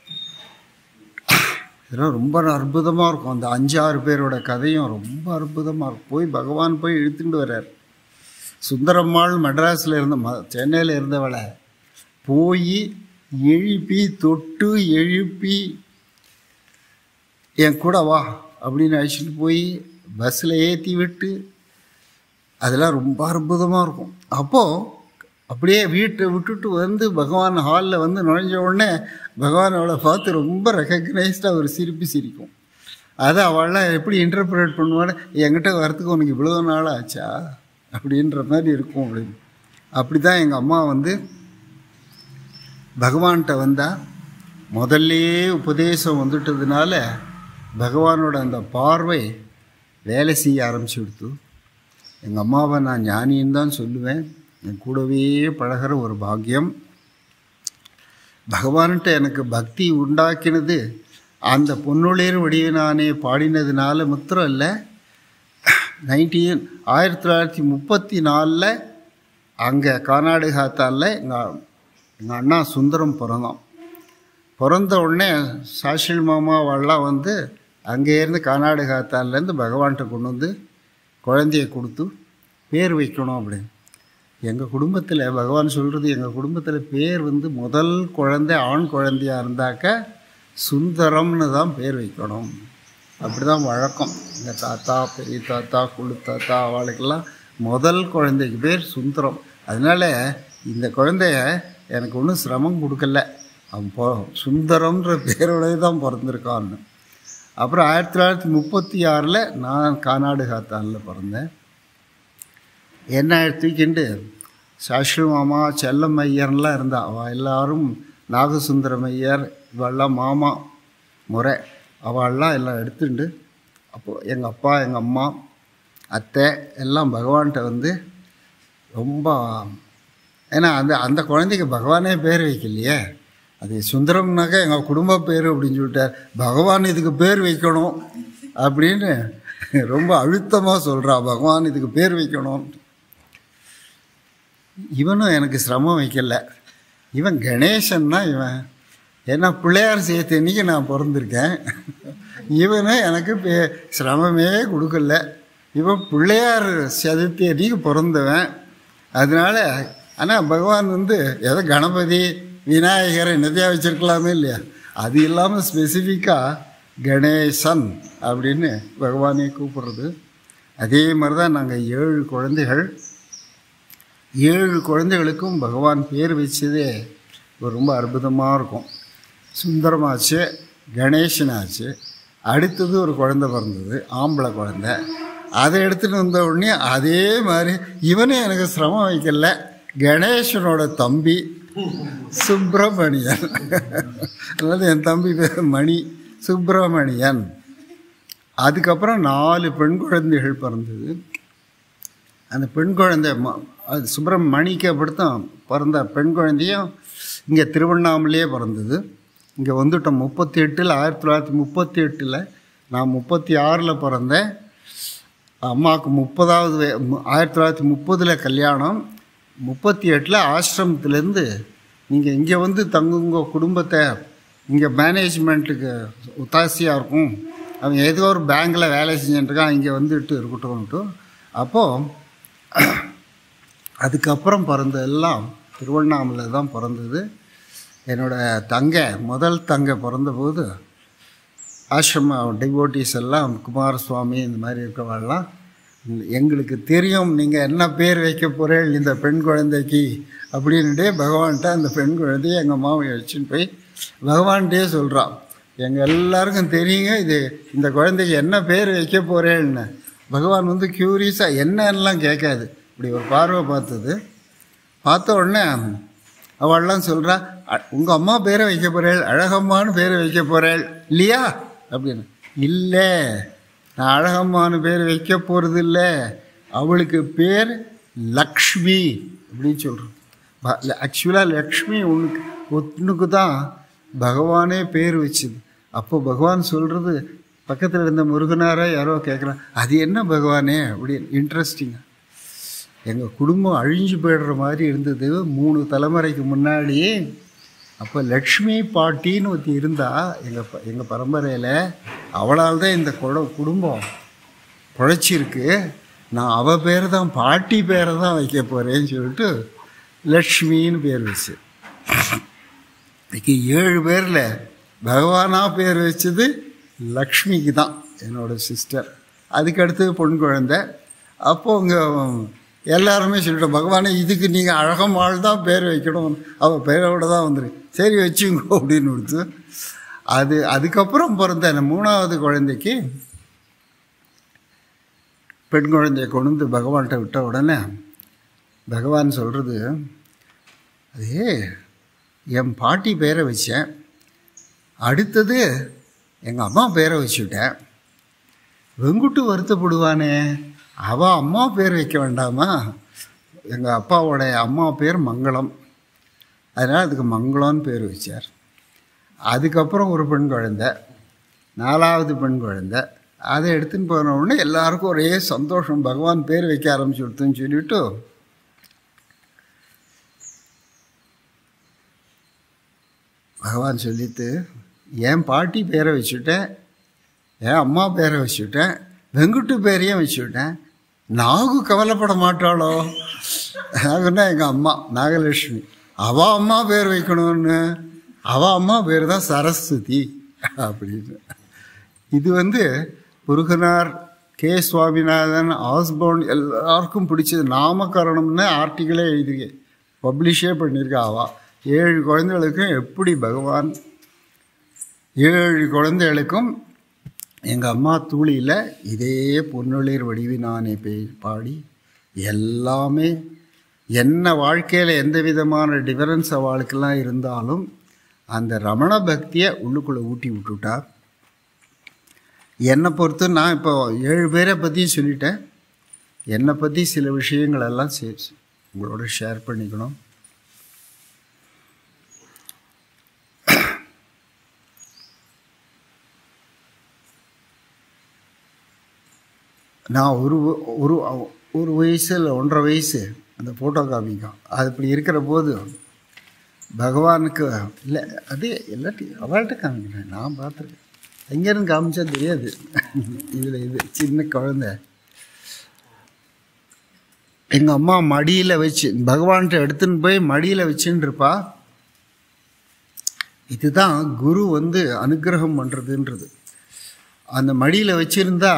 இதெல்லாம் ரொம்ப அற்புதமாக இருக்கும். அந்த அஞ்சு ஆறு பேரோட கதையும் ரொம்ப அற்புதமாக இருக்கும். போய் பகவான் போய் இழுத்துட்டு வர்றார். சுந்தரம்மாள் மெட்ராஸில் இருந்த ம சென்னையில் இருந்தவளை போய் எழுப்பி தொட்டு எழுப்பி என் கூட வா அப்படின்னு அழைச்சிட்டு போய் பஸ்ஸில் ஏற்றி விட்டு, அதெல்லாம் ரொம்ப அற்புதமாக இருக்கும். அப்போது அப்படியே வீட்டை விட்டுட்டு வந்து பகவான் ஹாலில் வந்து நுழைஞ்ச உடனே பகவான் அவளை பார்த்து ரொம்ப ரெக்கக்னைஸ்டாக ஒரு சிரிப்பு சிரிக்கும். அதை அவளெலாம் எப்படி இன்டர்பிரேட் பண்ணுவான்னு, என்கிட்ட வரத்துக்கு உனக்கு இவ்வளோ நாள் ஆச்சா அப்படின்ற மாதிரி இருக்கும் அப்படின்னு. அப்படி தான் எங்கள் அம்மா வந்து பகவான்கிட்ட வந்தால் முதல்லையே உபதேசம் வந்துட்டதுனால பகவானோட அந்த பார்வை வேலை செய்ய ஆரம்பிச்சு கொடுத்து. எங்கள் அம்மாவை நான் ஞானின்னு தான் சொல்லுவேன். என் கூடவே பழகிற ஒரு பாக்கியம். பகவான்கிட்ட எனக்கு பக்தி உண்டாக்கினது அந்த பொன்னுளிர் வடிவினானே பாடினதுனால மாத்திரம் இல்லை. நைன்டீன் ஆயிரத்தி தொள்ளாயிரத்தி முப்பத்தி நாலில் அங்கே கர்நாடகாத்தாலில் எங்கள் எங்கள் அண்ணா சுந்தரம் பிறந்தோம். பிறந்த உடனே சாஷில் மாமாவெல்லாம் வந்து அங்கேருந்து கர்நாடகாத்தாலேருந்து பகவான்கிட்ட கொண்டு வந்து குழந்தைய கொடுத்து பேர் வைக்கணும் அப்படின்னு. எங்கள் குடும்பத்தில் பகவான் சொல்கிறது, எங்கள் குடும்பத்தில் பேர் வந்து முதல் குழந்தை ஆண் குழந்தையாக இருந்தாக்க சுந்தரம்னு தான் பேர் வைக்கணும். அப்படி தான் வழக்கம். எங்கள் தாத்தா, பெரிய தாத்தா, குழு தாத்தா அவளுக்கெல்லாம் முதல் குழந்தைக்கு பேர் சுந்தரம். அதனால் இந்த குழந்தைய எனக்கு ஒன்றும் சிரமம் கொடுக்கல. அவன் போ சுந்தரம்ன்ற பேரோடய தான் பிறந்திருக்கான்னு. அப்புறம் ஆயிரத்தி தொள்ளாயிரத்தி முப்பத்தி ஆறில் நான் கர்நாடகாத்தானில் பிறந்தேன். என்ன தூக்கிண்டு சாஷு மாமா, செல்லம் ஐயர்லாம் இருந்தா. அவள் எல்லோரும் நாகசுந்தரம் ஐயர் இவெல்லாம் மாமா முறை அவள்லாம் எல்லாம் எடுத்துண்டு, அப்போது எங்கள் அப்பா, எங்கள் அம்மா, அத்தை எல்லாம் பகவான்கிட்ட வந்து ரொம்ப, ஏன்னா அந்த அந்த குழந்தைக்கு பகவானே பேர் வைக்கலையே, அது சுந்தரம்னாக்கா எங்கள் குடும்ப பேர் அப்படின்னு சொல்லிட்டார். பகவான் இதுக்கு பேர் வைக்கணும் அப்படின்னு ரொம்ப அழுத்தமாக சொல்கிறா. பகவான் இதுக்கு பேர் வைக்கணும். இவனும் எனக்கு சிரமம் வைக்கல. இவன் கணேசன்னா இவன், ஏன்னா பிள்ளையார் சேர்த்து அன்றைக்கி நான் பிறந்திருக்கேன். இவனை எனக்கு பே சிரமமே கொடுக்கல. இவன் பிள்ளையார் சதுர்த்தி அன்றைக்கி பிறந்தவன். அதனால் ஆனால் பகவான் வந்து எதோ கணபதி, விநாயகரை என்னதையாக வச்சுருக்கலாமே இல்லையா, அது இல்லாமல் ஸ்பெசிஃபிக்காக கணேசன் அப்படின்னு பகவானே கூப்பிட்றது. அதே மாதிரி தான் நாங்கள் ஏழு குழந்தைகள். ஏழு குழந்தைகளுக்கும் பகவான் பேர் வச்சதே ரொம்ப அற்புதமாக இருக்கும். சுந்தரமாச்சு, கணேசனாச்சு. அடுத்தது ஒரு குழந்தை பிறந்தது, ஆம்பளை குழந்தை. அதை எடுத்துகிட்டு வந்த உடனே அதே மாதிரி இவனே எனக்கு சிரமம் வைக்கல. கணேசனோட தம்பி சுப்பிரமணியன், அதாவது என் தம்பி பேர் மணி, சுப்பிரமணியன். அதுக்கப்புறம் நாலு பெண் குழந்தைகள் பிறந்தது. அந்த பெண் குழந்தை அது சுப்பிரமணிக்கு அப்படித்தான் பிறந்த பெண் குழந்தையும் இங்கே திருவண்ணாமலையே பிறந்தது. இங்கே வந்துட்டோம் முப்பத்தி எட்டில் ஆயிரத்தி தொள்ளாயிரத்தி முப்பத்தி எட்டில் நான் முப்பத்தி ஆறில் பிறந்தேன். அம்மாவுக்கு முப்பதாவது ஆயிரத்தி தொள்ளாயிரத்தி முப்பதில் கல்யாணம். முப்பத்தி எட்டில் ஆசிரமத்துலேருந்து நீங்கள் இங்கே வந்து தங்குங்க, குடும்பத்தை இங்கே மேனேஜ்மெண்ட்டுக்கு உத்தாசியாக இருக்கும், அவன் ஏதோ ஒரு பேங்கில் வேலை செஞ்சுட்டுருக்கான், இங்கே வந்துட்டு இருக்கட்டும்ட்டு. அப்போது அதுக்கப்புறம் பிறந்ததெல்லாம் திருவண்ணாமலை தான் பிறந்தது. என்னோடய தங்கை, முதல் தங்கை பிறந்தபோது ஆசிரம டிவோட்டிஸ் எல்லாம், குமாரசுவாமி இந்த மாதிரி இருக்கிறவாள்லாம், எங்களுக்கு தெரியும் நீங்கள் என்ன பேர் வைக்க போகிறேன் இந்த பெண் குழந்தைக்கு அப்படின்ட்டே பகவான்கிட்ட அந்த பெண் குழந்தைய எங்கள் அம்மாவை வச்சுன்னு போய் பகவான்கிட்டே சொல்கிறான். எங்கள் எல்லாருக்கும் தெரியுங்க இது இந்த குழந்தைக்கு என்ன பேர் வைக்க போகிறேன்னு. பகவான் வந்து க்யூரியஸாக என்னென்னலாம் கேட்காது, இப்படி ஒரு பார்வை பார்த்தது. பார்த்த உடனே அவள்லாம் சொல்கிறா, உங்கள் அம்மா பேரை வைக்க போகிறேள், அழகம்மான்னு பேரை வைக்க போகிறேள் இல்லையா அப்படின்னு. இல்லை, நான் அழகம்மானு பேர் வைக்க போகிறது இல்லை, அவளுக்கு பேர் லக்ஷ்மி அப்படின்னு சொல்கிறோம். ஆக்சுவலாக லக்ஷ்மி உனக்கு ஒன்றுக்கு தான் பகவானே பேர் வச்சுது. அப்போ பகவான் சொல்கிறது, பக்கத்தில் இருந்த முருகனாரா யாரோ கேட்குறான், அது என்ன பகவானே அப்படின்னு. இன்ட்ரெஸ்டிங்காக எங்கள் குடும்பம் அழிஞ்சு போயிடுற மாதிரி இருந்தது மூணு தலைமுறைக்கு முன்னாடியே. அப்போ லக்ஷ்மி பாட்டின்னு ஒருத்தி இருந்தா எங்கள் ப எங்கள் பரம்பரையில். அவளால் தான் இந்த குட குடும்பம் பிழைச்சிருக்கு. நான் அவள் பேர் தான், பாட்டி பேரை தான் வைக்க போகிறேன்னு சொல்லிட்டு லக்ஷ்மின்னு பேர் வச்சு. இன்னைக்கு ஏழு பேரில் பகவானாக பேர் வச்சது லக்ஷ்மிக்கு தான், என்னோடய சிஸ்டர். அதுக்கடுத்து பொன் குழந்தை. அப்போது இங்கே எல்லாருமே சொல்லிட்டோம், பகவானே இதுக்கு நீங்கள் அழகம்மாள் தான் பேர் வைக்கணும், அவள் பேரோட தான் வந்துரு, சரி வச்சுங்க அப்படின்னு கொடுத்து. அது அதுக்கப்புறம் பிறந்த அந்த மூணாவது குழந்தைக்கு பெண் குழந்தைய கொண்டு வந்து பகவான்கிட்ட விட்ட உடனே பகவான் சொல்கிறது, அதே என் பாட்டி பேரை வச்சேன், அடுத்தது எங்கள் அம்மா பேரை வச்சுவிட்டேன், வெங்குட்டு வருத்தப்படுவானே, அவள் அம்மா பேர் வைக்க வேண்டாமா? எங்கள் அப்பாவோட அம்மா பேர் மங்களம், அதனால் அதுக்கு மங்களம்னு பேர் வச்சார். அதுக்கப்புறம் ஒரு பெண் குழந்தை, நாலாவது பெண் குழந்தை. அதை எடுத்துன்னு போன உடனே எல்லாருக்கும் ஒரே சந்தோஷம், பகவான் பேர் வைக்க ஆரம்பிச்சுடுத்துன்னு சொல்லிவிட்டு பகவான் சொல்லிட்டு, என் பாட்டி பேரை வச்சுட்டேன், என் அம்மா பேரை வச்சுட்டேன், வெங்குட்டு பேரையும் வச்சுவிட்டேன், நாகு கவலைப்பட மாட்டாளோ? நாகுன்னா எங்கள் அம்மா நாகலட்சுமி, அவள் அம்மா பேர் வைக்கணும்னு, அவள் அம்மா பேர் தான் சரஸ்வதி அப்படின்னு. இது வந்து முருகனார், கே சுவாமிநாதன், ஆஸ்போர்ன் எல்லாருக்கும் பிடிச்சது. நாமகரணம்னு ஆர்டிக்கிளே எழுதி பப்ளிஷே பண்ணியிருக்கா. அவள் ஏழு குழந்தைகளுக்கும் எப்படி பகவான் ஏழு குழந்தைகளுக்கும் எங்கள் அம்மா தூளியில் இதே பொன்னொழிர் வடிவினானே பேய் பாடி எல்லாமே என்ன வாழ்க்கையில் எந்த விதமான டிஃபரன்ஸ் அவளுக்கெல்லாம் இருந்தாலும் அந்த ரமண பக்தியை உள்ளுக்குள்ளே ஊட்டி விட்டுட்டார். என்னை பொறுத்து நான் இப்போ ஏழு பேரை பற்றியும் சொல்லிட்டேன். என்னை பற்றி சில விஷயங்களெல்லாம் சே உங்களோட ஷேர் பண்ணிக்கணும். நான் ஒரு ஒரு ஒரு வயசு இல்லை ஒன்றரை வயசு அந்த ஃபோட்டோ காமிக்கும். அது இப்படி இருக்கிற போது பகவானுக்கு இல்லை, அது எல்லாத்தையும் அவள்கிட்ட காமிக்கிறேன், நான் பார்த்துருக்கேன். எங்கேருந்து காமிச்சா தெரியாது. இதில் இது சின்ன குழந்தை எங்கள் அம்மா மடியில் வச்சு பகவான்கிட்ட எடுத்துன்னு போய் மடியில் வச்சுன்னு இருப்பா. இதுதான் குரு வந்து அனுகிரகம் பண்ணுறதுன்றது. அந்த மடியில் வச்சுருந்தா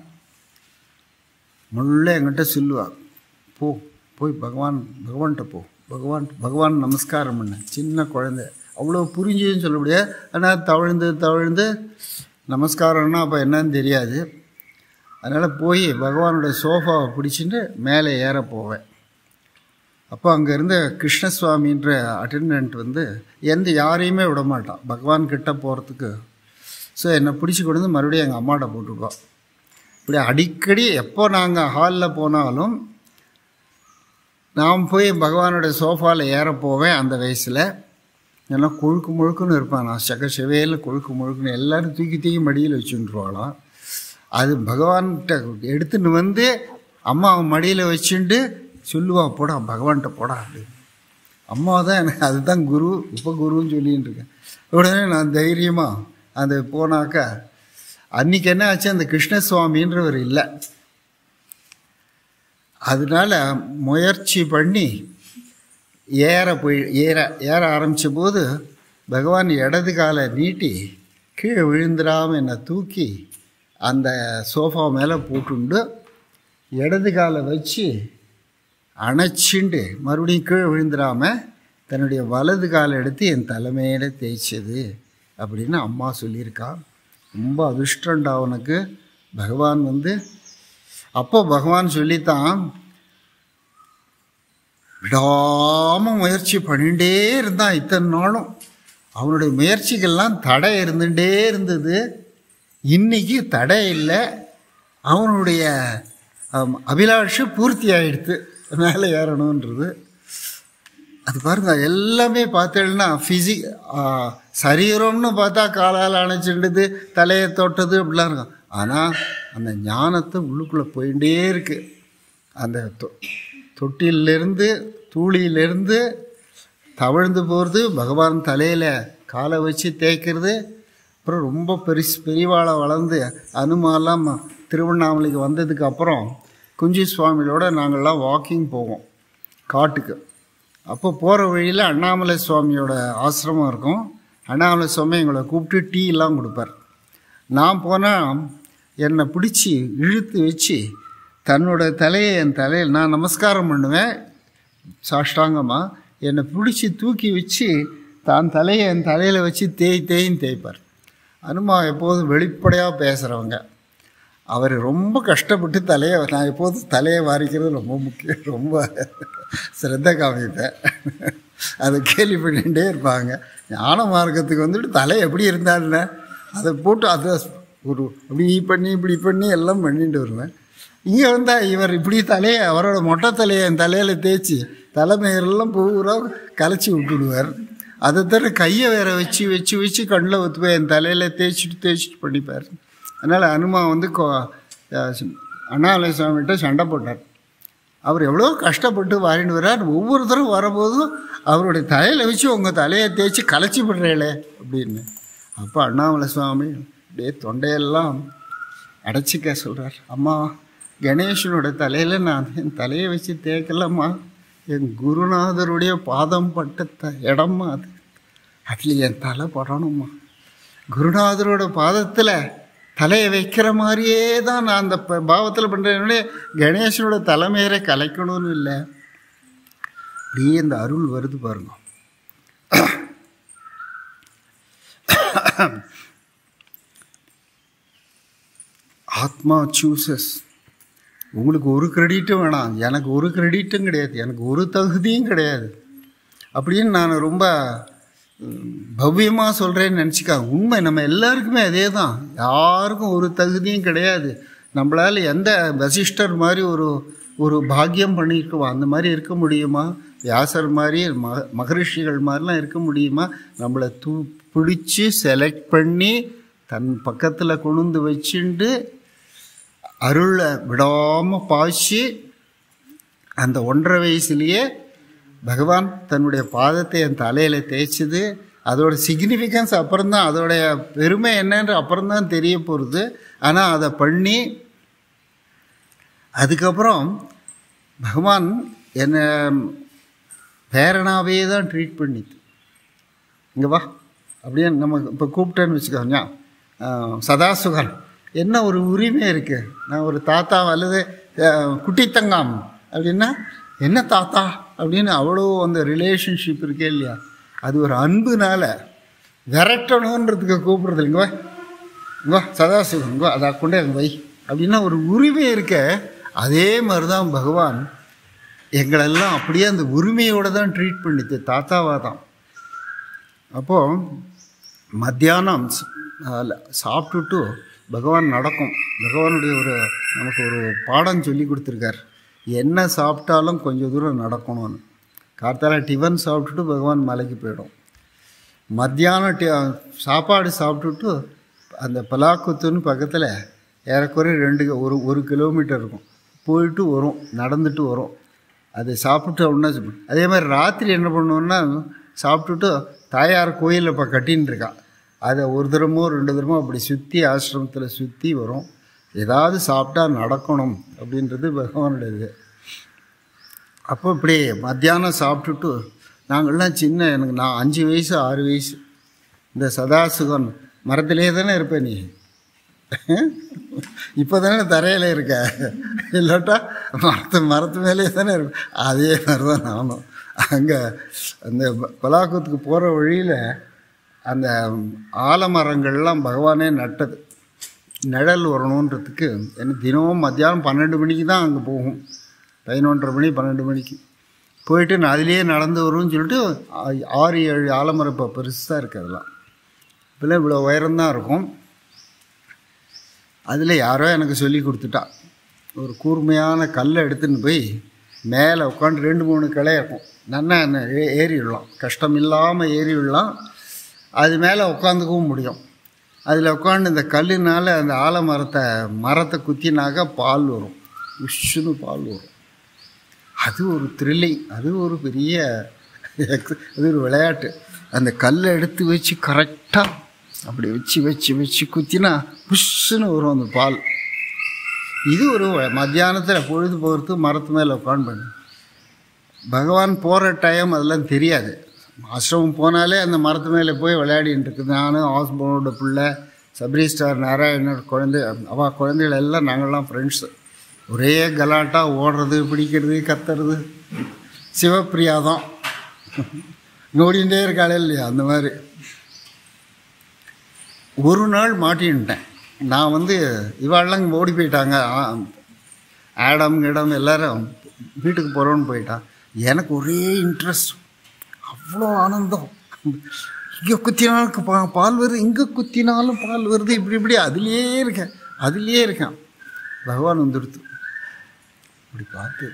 முள்ள என்கிட்ட சொல்லுவாள், போ போய் பகவான் பகவான்கிட்ட போ, பகவான் பகவான் நமஸ்காரம் பண்ண. சின்ன குழந்தை அவ்வளோ புரிஞ்சுன்னு சொல்ல முடியாது. ஆனால் தவழ்ந்து தவழ்ந்து நமஸ்காரம்னா அப்போ என்னன்னு தெரியாது. அதனால் போய் பகவானோட சோஃபாவை பிடிச்சிட்டு மேலே ஏற போவேன். அப்போ அங்கே இருந்த கிருஷ்ணசுவாமின்ற அட்டெண்டன்ட் வந்து எந்த யாரையுமே விட மாட்டான் பகவான் கிட்ட போகிறதுக்கு. ஸோ என்னை பிடிச்சி கொண்டு வந்து மறுபடியும் எங்கள் அம்மாட்ட போட்டுக்குவோம். இப்படி அடிக்கடி எப்போ நாங்கள் ஹாலில் போனாலும் நான் போய் பகவானோட சோஃபாவில் ஏற போவேன். அந்த வயசில் ஏன்னா கொழுக்கு முழுக்குன்னு இருப்பான். நான் சக்க செவையில் கொழுக்கு முழுக்குன்னு எல்லோரும் தூக்கி தூக்கி மடியில் வச்சுட்டுருவாளாம். அது பகவான்கிட்ட எடுத்துன்னு வந்து அம்மா அவன் மடியில் வச்சுட்டு சொல்லுவா, போடா பகவான்கிட்ட போடா அப்படின்னு. அம்மா தான் எனக்கு அதுதான் குரு, இப்போ குருன்னு சொல்லின்னு இருக்கேன். உடனே நான் தைரியமாக அது போனாக்கா அன்றைக்கி என்ன ஆச்சு, அந்த கிருஷ்ணசுவாமின்றவர் இல்லை. அதனால் முயற்சி பண்ணி ஏற போய் ஏற ஏற ஆரம்பித்த போது பகவான் இடது காலை நீட்டி கீழே விழுந்துடாமல் என்னை தூக்கி அந்த சோஃபா மேலே போட்டுண்டு இடது காலை வச்சு அணைச்சிண்டு மறுபடியும் கீழே விழுந்துடாமல் தன்னுடைய வலது காலை எடுத்து என் தலைமையில் தேய்ச்சது அப்படின்னு அம்மா சொல்லியிருக்கா. ரொம்ப அதிர்ஷ்டண்டா அவனுக்கு. பகவான் வந்து அப்போ பகவான் சொல்லித்தான், விடாமல் முயற்சி பண்ணிகிட்டே இருந்தான் இத்தனை நாளும். அவனுடைய முயற்சிகள்லாம் தடை இருந்துகிட்டே இருந்தது. இன்னைக்கு தடை இல்லை, அவனுடைய அபிலாஷை பூர்த்தி ஆகிடுது, மேலே ஏறணுன்றது. அது பாருங்க, எல்லாமே பார்த்தேன்னா ஃபிசிக் சரீரம்னு பார்த்தா காலால் அணைச்சிடுது, தலையை தொட்டது அப்படிலாம் இருக்கும். ஆனால் அந்த ஞானத்தை உள்ளுக்குள்ளே போயிட்டே இருக்கு. அந்த தொ தொட்டிலிருந்து தூளியிலேருந்து தவழ்ந்து போகிறது, பகவான் தலையில் காலை வச்சு தேய்க்கிறது. அப்புறம் ரொம்ப பெருசு பெரியவாளை வளர்ந்து அனுமாலாம் திருவண்ணாமலைக்கு வந்ததுக்கு அப்புறம் குஞ்சு சுவாமியோட நாங்கள்லாம் வாக்கிங் போவோம் காட்டுக்கு. அப்போ போகிற வழியில் அண்ணாமலை சுவாமியோட ஆசிரமம் இருக்கும். அண்ணாமலை சுவாமி எங்களை கூப்பிட்டு டீ எல்லாம் கொடுப்பார். நான் போனால் என்னை பிடிச்சி இழுத்து வச்சு தன்னோட தலையை என் தலையில் நான் நமஸ்காரம் பண்ணுவேன் சாஷ்டாங்கமாக. என்னை பிடிச்சி தூக்கி வச்சு தான் தலையை என் தலையில் வச்சு தேய் தேயின்னு தேய்ப்பார். அனுமா எப்போதும் வெளிப்படையாக பேசுகிறவங்க. அவர் ரொம்ப கஷ்டப்பட்டு தலையை, நான் எப்போதும் தலையை வாரிக்கிறது ரொம்ப முக்கியம், ரொம்ப சிரத்த காமிப்பேன். அதை கேள்வி பண்ணிகிட்டே இருப்பாங்க. ஞான மார்க்கத்துக்கு வந்துட்டு தலை எப்படி இருந்தாருன்னு அதை போட்டு அதை ஒரு அப்படி பண்ணி இப்படி பண்ணி எல்லாம் பண்ணிட்டு வருவேன். இங்கே வந்தால் இவர் இப்படி தலையை, அவரோட மொட்டை தலையை என் தலையில் தேய்ச்சி தலைமையெல்லாம் பூரா கலைச்சி விட்டுடுவார். அதை தவிர கையை வேற வச்சு வச்சு வச்சு கண்ணில் ஒத்து போய் என் தலையில் தேய்ச்சிட்டு தேய்ச்சிட்டு பண்ணிப்பார். அதனால் அனுமா வந்து அண்ணாமலை சுவாமிகிட்ட சண்டை போட்டார். அவர் எவ்வளோ கஷ்டப்பட்டு வாரிட்டு வர்றார். ஒவ்வொருத்தரும் வரும்போதும் அவருடைய தலையில் வச்சு உங்கள் தலையை தேய்ச்சி கலைச்சி விடுறேளே அப்படின்னு. அப்போ அண்ணாமலை சுவாமி அப்படியே தொண்டையெல்லாம் அடைச்சிக்க சொல்கிறார். அம்மா, கணேசனோட தலையில் நான் என் தலையை வச்சு தேய்க்கலம்மா, என் குருநாதருடைய பாதம் பட்ட த இடம்மா அது, அதில் என் தலை படணும்மா. குருநாதரோட பாதத்தில் தலையை வைக்கிற மாதிரியே தான் நான் அந்த பாவத்தில் பண்ணுறேன்னே கணேசனோட தலைமையரை கலைக்கணும்னு இல்லை. அப்படியே இந்த அருள் வருது பாருங்க. ஆத்மா சூசஸ். உங்களுக்கு ஒரு கிரெடிட்டும் வேணாம், எனக்கு ஒரு கிரெடிட்டும் கிடையாது, எனக்கு ஒரு தகுதியும் கிடையாது அப்படின்னு நான் ரொம்ப பவ்யமாக சொல்கிறேன்னு நினச்சிக்காங்க. உண்மை நம்ம எல்லாருக்குமே அதே தான். யாருக்கும் ஒரு தகுதியும் கிடையாது. நம்மளால் எந்த வசிஷ்டர் மாதிரி ஒரு ஒரு பாக்கியம் பண்ணியிருக்கோம் அந்த மாதிரி இருக்க முடியுமா? வியாசர் மாதிரி ம மகரிஷிகள் மாதிரிலாம் இருக்க முடியுமா? நம்மளை தூ பிடிச்சி செலக்ட் பண்ணி தன் பக்கத்தில் கொண்டு வச்சுட்டு அருளை விடாமல் பாய்ச்சி அந்த ஒன்றரை வயசுலேயே பகவான் தன்னுடைய பாதத்தை என் தலையில் தேய்ச்சிது. அதோட சிக்னிஃபிகன்ஸ் அப்புறம்தான், அதோடைய பெருமை என்னன்ற அப்புறம்தான் தெரிய போகிறது. ஆனால் அதை பண்ணி அதுக்கப்புறம் பகவான் என்னை பேரனாவே தான் ட்ரீட் பண்ணிது. இங்கே வா அப்படியே நம்ம இப்போ கூப்பிட்டேன்னு வச்சுக்கோங்க, சதாசுகன் என்ன ஒரு உரிமை இருக்குது. நான் ஒரு தாத்தா அல்லது குட்டித்தங்காம் அப்படின்னா என்ன தாத்தா அப்படின்னு அவ்வளோ அந்த ரிலேஷன்ஷிப் இருக்கே இல்லையா, அது ஒரு அன்புனால விரட்டணுன்றதுக்கு கூப்பிட்றது. இங்கே வா இங்கே வா சதாசிவம் இங்கே வா, அதை கொண்டே அங்கே வை அப்படின்னா ஒரு உரிமை இருக்க. அதே மாதிரி தான் பகவான் எங்களெல்லாம் அப்படியே அந்த உரிமையோடு தான் ட்ரீட் பண்ணிது, தாத்தாவாக தான். அப்போது மத்தியானம் சாப்பிட்டுட்டு பகவான் நடக்கும். பகவானுடைய ஒரு நமக்கு ஒரு பாடம் சொல்லி கொடுத்துருக்கார், என்ன சாப்பிட்டாலும் கொஞ்சம் தூரம் நடக்கணும்னு. கார்த்தால டிஃபன் சாப்பிட்டுட்டு பகவான் மலைக்கு போயிடும். மத்தியானம் டி சாப்பாடு சாப்பிட்டுட்டு அந்த பலாக்குத்துன்னு பக்கத்தில் ஏறக்குறைய ரெண்டு ஒரு ஒரு கிலோமீட்டர் இருக்கும், போயிட்டு வரும், நடந்துட்டு வரும். அது சாப்பிட்டு அப்படின்னா அதே மாதிரி ராத்திரி என்ன பண்ணுவோன்னா சாப்பிட்டுட்டு தாயார் கோயிலில் இப்போ கட்டின்னு இருக்கா, அதை ஒரு தரமோ ரெண்டு தரமோ அப்படி சுற்றி ஆசிரமத்தில் சுற்றி வரும். ஏதாவது சாப்பிட்டா நடக்கணும் அப்படின்றது பகவானுடையது. அப்போ இப்படி மத்தியானம் சாப்பிட்டுட்டு நாங்கள்லாம் சின்ன, எனக்கு நான் அஞ்சு வயசு ஆறு வயசு, இந்த சதாசுகன் மரத்திலே தானே இருப்பேன் நீ, இப்போ தானே தரையில் இருக்க, இல்லாட்டா மரத்து மரத்து மேலே தானே இருப்பேன். அதே மாதிரி தான் நானும் அங்கே அந்த பலாக்குத்துக்கு போகிற வழியில் அந்த ஆலமரங்கள்லாம் பகவானே நட்டது, நிழல் வரணுன்றதுக்கு. எனக்கு தினமும் மத்தியானம் பன்னெண்டு மணிக்கு தான் அங்கே போகும், பதினொன்றரை மணி பன்னெண்டு மணிக்கு. போயிட்டு நான் அதிலேயே நடந்து வரும்னு சொல்லிட்டு ஆறு ஏழு ஆலமரம் இப்போ பெருசாக இருக்குது. அதெல்லாம் இப்போல்லாம் இவ்வளோ உயரம்தான் இருக்கும். அதில் யாரோ எனக்கு சொல்லி கொடுத்துட்டா, ஒரு கூர்மையான கல்லை எடுத்துன்னு போய் மேலே உட்காந்து ரெண்டு மூணு கிளை இருக்கும், நல்லா என்ன ஏறி விடலாம், கஷ்டம் இல்லாமல் ஏறி விடலாம். அது மேலே உட்காந்துக்கவும் முடியும். அதில் உட்காந்து இந்த கல்லுனால் அந்த ஆலமரத்தை மரத்தை குத்தினாக்க பால் வரும், உஷ்ஷுன்னு பால் வரும். அது ஒரு த்ரில்லிங், அது ஒரு பெரிய அது ஒரு விளையாட்டு. அந்த கல்லை எடுத்து வச்சு கரெக்டாக அப்படி வச்சு வச்சு வச்சு குத்தினா புஷ்ஷுன்னு வரும் அந்த பால். இது ஒரு மத்தியானத்தில் பொழுது போகிறது மரத்து மேலே உட்காந்து பண்ணு. பகவான் போகிற டைம் அதெல்லாம் தெரியாது. ஆசிரமம் போனாலே அந்த மரத்து மேலே போய் விளையாடின்னு இருக்குது. நானும் ஆஸ்போனோட பிள்ளை, சபரி ஸ்டார் நாராயணோட குழந்தை, அவள் குழந்தைகள் எல்லாம் நாங்கள்லாம் ஃப்ரெண்ட்ஸு. ஒரே கலாட்டா, ஓடுறது, பிடிக்கிறது, கத்துறது. சிவப்பிரியா தான் நோடிகிட்டே இருக்காளே இல்லையா, அந்த மாதிரி. ஒரு நாள் மாட்டின்ட்டேன் நான். வந்து இவாளெல்லாம் ஓடி போயிட்டாங்க, ஆடம் கிடம் எல்லோரும் வீட்டுக்கு போகிறோன்னு போயிட்டான். எனக்கு ஒரே இன்ட்ரெஸ்ட், அவ்வளோ ஆனந்தம். இங்கே குத்தினாலும் பா பால் வருது, இங்கே குத்தினாலும் பால் வருது, இப்படி இப்படி அதுலேயே இருக்கேன் அதுலேயே இருக்கேன். பகவான் வந்துடுத்து. இப்படி பார்த்து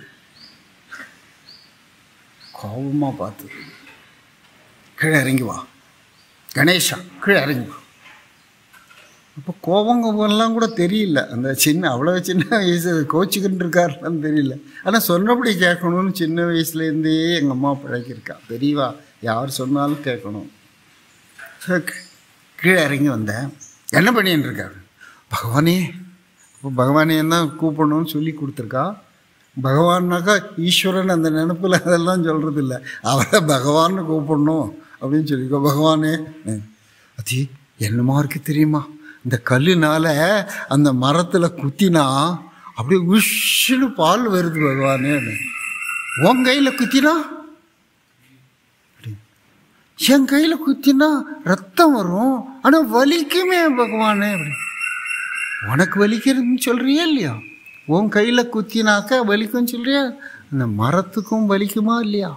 கோபமாக பார்த்து, கீழே இறங்கி வா கணேஷா, கீழே இறங்கி வா. அப்போ கோபங்கெல்லாம் கூட தெரியல. அந்த சின்ன அவ்வளோ சின்ன வயசு கோச்சிக்கிட்டு இருக்காருன்னு தெரியல. ஆனால் சொன்னபடி கேட்கணும்னு சின்ன வயசுலேருந்தே எங்கள் அம்மா பழகியிருக்கா. பெரியவா யார் சொன்னாலும் கேட்கணும். கீழே இறங்கி வந்தேன். என்ன பண்ணின்னு இருக்காரு? பகவானே. இப்போ பகவானே தான் கூப்பிடணும்னு சொல்லி கொடுத்துருக்கா. பகவான்னாக்கா ஈஸ்வரன் அந்த நினப்பில் அதெல்லாம் சொல்கிறது இல்லை, அவரை பகவான்னு கூப்பிடணும் அப்படின்னு சொல்லிக்கோ. பகவானே. அது என்னமா இருக்குது தெரியுமா, இந்த கல்லுனால் அந்த மரத்தில் குத்தினா அப்படியே உஷ்ஷுன்னு பால் வருது பகவானே. உன் கையில் குத்தினா, என் கையில் குத்தினா ரத்தம் வரும், ஆனால் வலிக்குமே பகவானே. அப்படி உனக்கு வலிக்கிறதுன்னு சொல்கிறியா இல்லையா? உன் கையில் குத்தினாக்கா வலிக்கும்னு சொல்கிறியா? அந்த மரத்துக்கும் வலிக்குமா இல்லையா?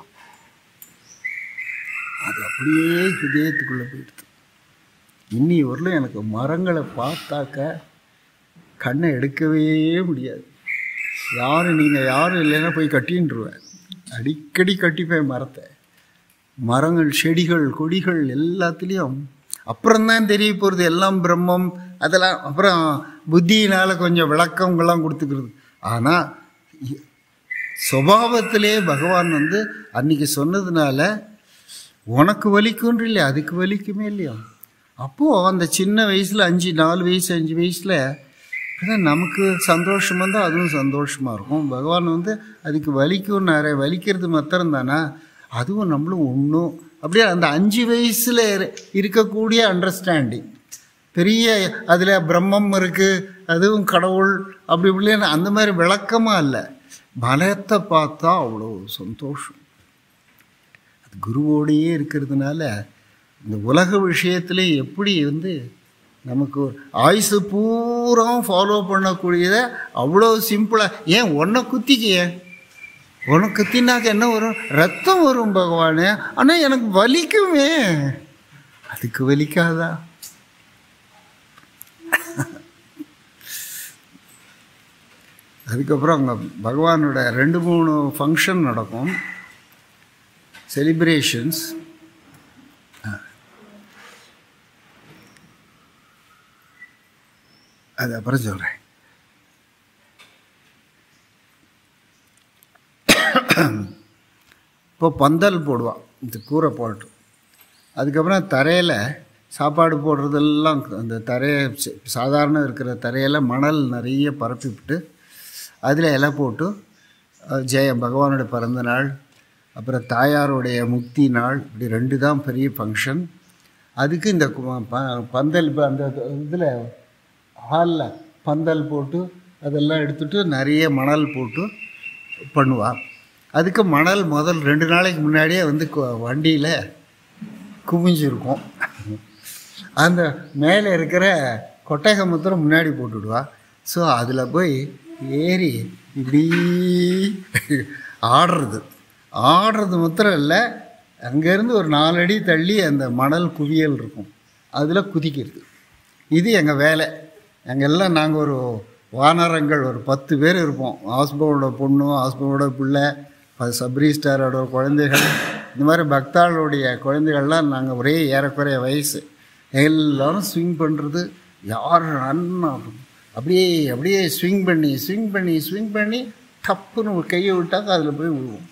அது அப்படியே இதயத்துக்குள்ளே போயிடுது. இன்னி வரலும் எனக்கு மரங்களை பார்த்தாக்க கண்ணை எடுக்கவே முடியாது. யாரும் நீங்கள் யாரும் இல்லைன்னா போய் கட்டின்றுவேன். அடிக்கடி கட்டிப்பேன் மரத்தை. மரங்கள், செடிகள், கொடிகள் எல்லாத்துலேயும் அப்புறம்தான் தெரிய போகிறது எல்லாம் பிரம்மம். அதெல்லாம் அப்புறம் புத்தியினால் கொஞ்சம் விளக்கங்கள்லாம் கொடுத்துக்கிறது. ஆனால் சுபாவத்திலே பகவான் வந்து அன்றைக்கி சொன்னதுனால உனக்கு வலிக்குன்ற இல்லையா, அதுக்கு வலிக்குமே இல்லையா. அப்போது அந்த சின்ன வயசில் அஞ்சு நாலு வயசு அஞ்சு வயசில் நமக்கு சந்தோஷம் வந்தால் அதுவும் சந்தோஷமாக இருக்கும். பகவான் வந்து அதுக்கு வலிக்கும் நிறைய வலிக்கிறது மாத்திரம் தானே, அதுவும் நம்மளும் ஒன்றும் அப்படியே அந்த அஞ்சு வயசில் இருக்கக்கூடிய அண்டர்ஸ்டாண்டிங் பெரிய, அதில் பிரம்மம் இருக்குது, அதுவும் கடவுள் அப்படி இப்படின்னு அந்த மாதிரி விளக்கமாக இல்லை. பலத்தை பார்த்தா அவ்வளோ சந்தோஷம். அது குருவோடையே இருக்கிறதுனால இந்த உலக விஷயத்தில் எப்படி வந்து நமக்கு ஒரு ஆயுசு பூரா ஃபாலோ பண்ணக்கூடியதை அவ்வளோ சிம்பிளாக. ஏன் ஒன்றை குத்திக்க, உனக்கு குத்தினாக்க என்ன வரும்? ரத்தம் வரும் பகவானே. ஆனால் எனக்கு வலிக்குமே, அதுக்கு வலிக்காதா? அதுக்கப்புறம் அங்கே பகவானோட ரெண்டு மூணு ஃபங்க்ஷன் நடக்கும், செலிப்ரேஷன்ஸ். அது அப்புறம் சொல்கிறேன். இப்போ பந்தல் போடுவான், இந்த கூரை போட்டு. அதுக்கப்புறம் தரையில் சாப்பாடு போடுறதெல்லாம் அந்த தரையை சாதாரண இருக்கிற தரையில் மணல் நிறைய பரப்பி விட்டு அதில் இலை போட்டு ஜெய பகவானுடைய பிறந்த நாள், அப்புறம் தாயாருடைய முக்தி நாள், இப்படி ரெண்டு தான் பெரிய ஃபங்க்ஷன். அதுக்கு இந்த பந்தல் அந்த இதில் ஹாலில் பந்தல் போட்டு அதெல்லாம் எடுத்துகிட்டு நிறைய மணல் போட்டு பண்ணுவாள். அதுக்கு மணல் முதல் ரெண்டு நாளைக்கு முன்னாடியே வந்து வண்டியில் குவிஞ்சிருக்கும். அந்த மேலே இருக்கிற கொட்டகை முத்திரம் முன்னாடி போட்டுவிடுவா. ஸோ அதில் போய் ஏறி இப்படி ஆடுறது. ஆடுறது மாத்திரம் இல்லை, அங்கேருந்து ஒரு நாலடி தள்ளி அந்த மணல் குவியல் இருக்கும், அதில் குதிக்கிறது. இது எங்கள் வேலை. எங்கள் எல்லாம் நாங்கள் ஒரு வானரங்கள் ஒரு பத்து பேர் இருப்போம். ஹாஸ்போட பொண்ணு, ஹாஸ்போட பிள்ளை, சப்ரிஸ்டாரோட குழந்தைகள், இந்த மாதிரி பக்தாளுடைய குழந்தைகள்லாம் நாங்கள் ஒரே ஏறக்குறைய வயசு. எல்லோரும் ஸ்விங் பண்ணுறது. யார் அண்ணா அப்படியே அப்படியே ஸ்விங் பண்ணி ஸ்விங் பண்ணி ஸ்விங் பண்ணி டப்புன்னு ஒரு கையை விட்டாக்க அதில் போய் விழுவோம்.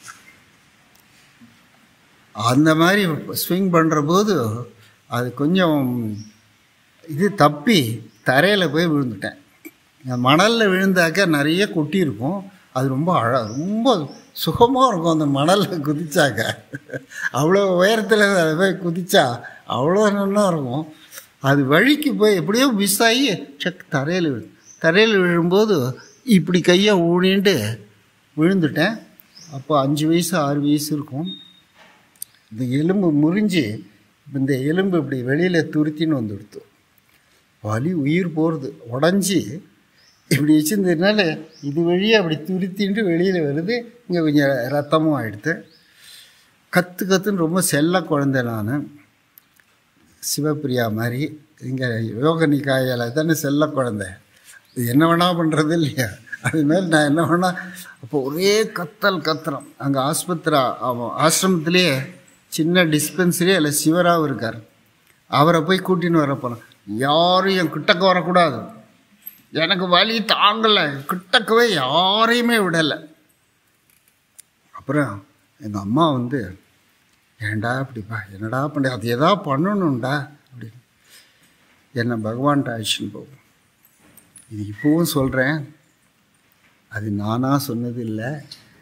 அந்த மாதிரி ஸ்விங் பண்ணுற போது அது கொஞ்சம் இது தப்பி தரையில் போய் விழுந்துட்டேன். மணலில் விழுந்தாக்க நிறைய கொட்டி இருக்கும். அது ரொம்ப அழ ரொம்ப சுகமாக இருக்கும். அந்த மணலில் குதிச்சாக்க அவ்வளோ உயரத்தில் அதை போய் குதிச்சா அவ்வளோ நல்லா இருக்கும். அது வழிக்கு போய் எப்படியோ மிஸ் ஆகி சக் தரையில் விழு தரையில் விழும்போது இப்படி கையை ஊனின்ட்டு விழுந்துட்டேன். அப்போ அஞ்சு வயசு ஆறு வயசு இருக்கும். இந்த எலும்பு முறிஞ்சு இந்த எலும்பு இப்படி வெளியில் துருத்தின்னு வந்துடுத்து. வலி உயிர் போகிறது. உடஞ்சி இப்படி வச்சுருந்ததுனால இது வழியாக அப்படி துருத்தின்ட்டு வெளியில் வருது. இங்கே கொஞ்சம் ரத்தமும் ஆகிடுது. கற்று கற்றுன்னு ரொம்ப செல்ல குழந்தை நான், சிவப்பிரியா மாதிரி. இங்கே யோக நிக்காயால் தானே செல்ல குழந்தை. இது என்ன வேணால் பண்ணுறது இல்லையா? அதுமாதிரி நான் என்ன வேணால் அப்போ ஒரே கத்தல் கத்துறோம். அங்கே ஆஸ்பத்திரி ஆசிரமத்திலேயே சின்ன டிஸ்பென்சரி அதில் சிவராவ் இருக்கார். அவரை போய் கூட்டின்னு வர போனோம். யாரும் என் கிட்டக்க வரக்கூடாது, எனக்கு வலி தாங்கலை, கிட்டக்கவே யாரையுமே விடலை. அப்புறம் எங்கள் அம்மா வந்து, ஏண்டா இப்படிப்பா, என்னடா பண்ண, அது எதா பண்ணணும்டா அப்படின்னு என்னை பகவான்கிட்ட அழைச்சின்னு போகும். இது இப்போவும் சொல்கிறேன், அது நானாக சொன்னது இல்லை.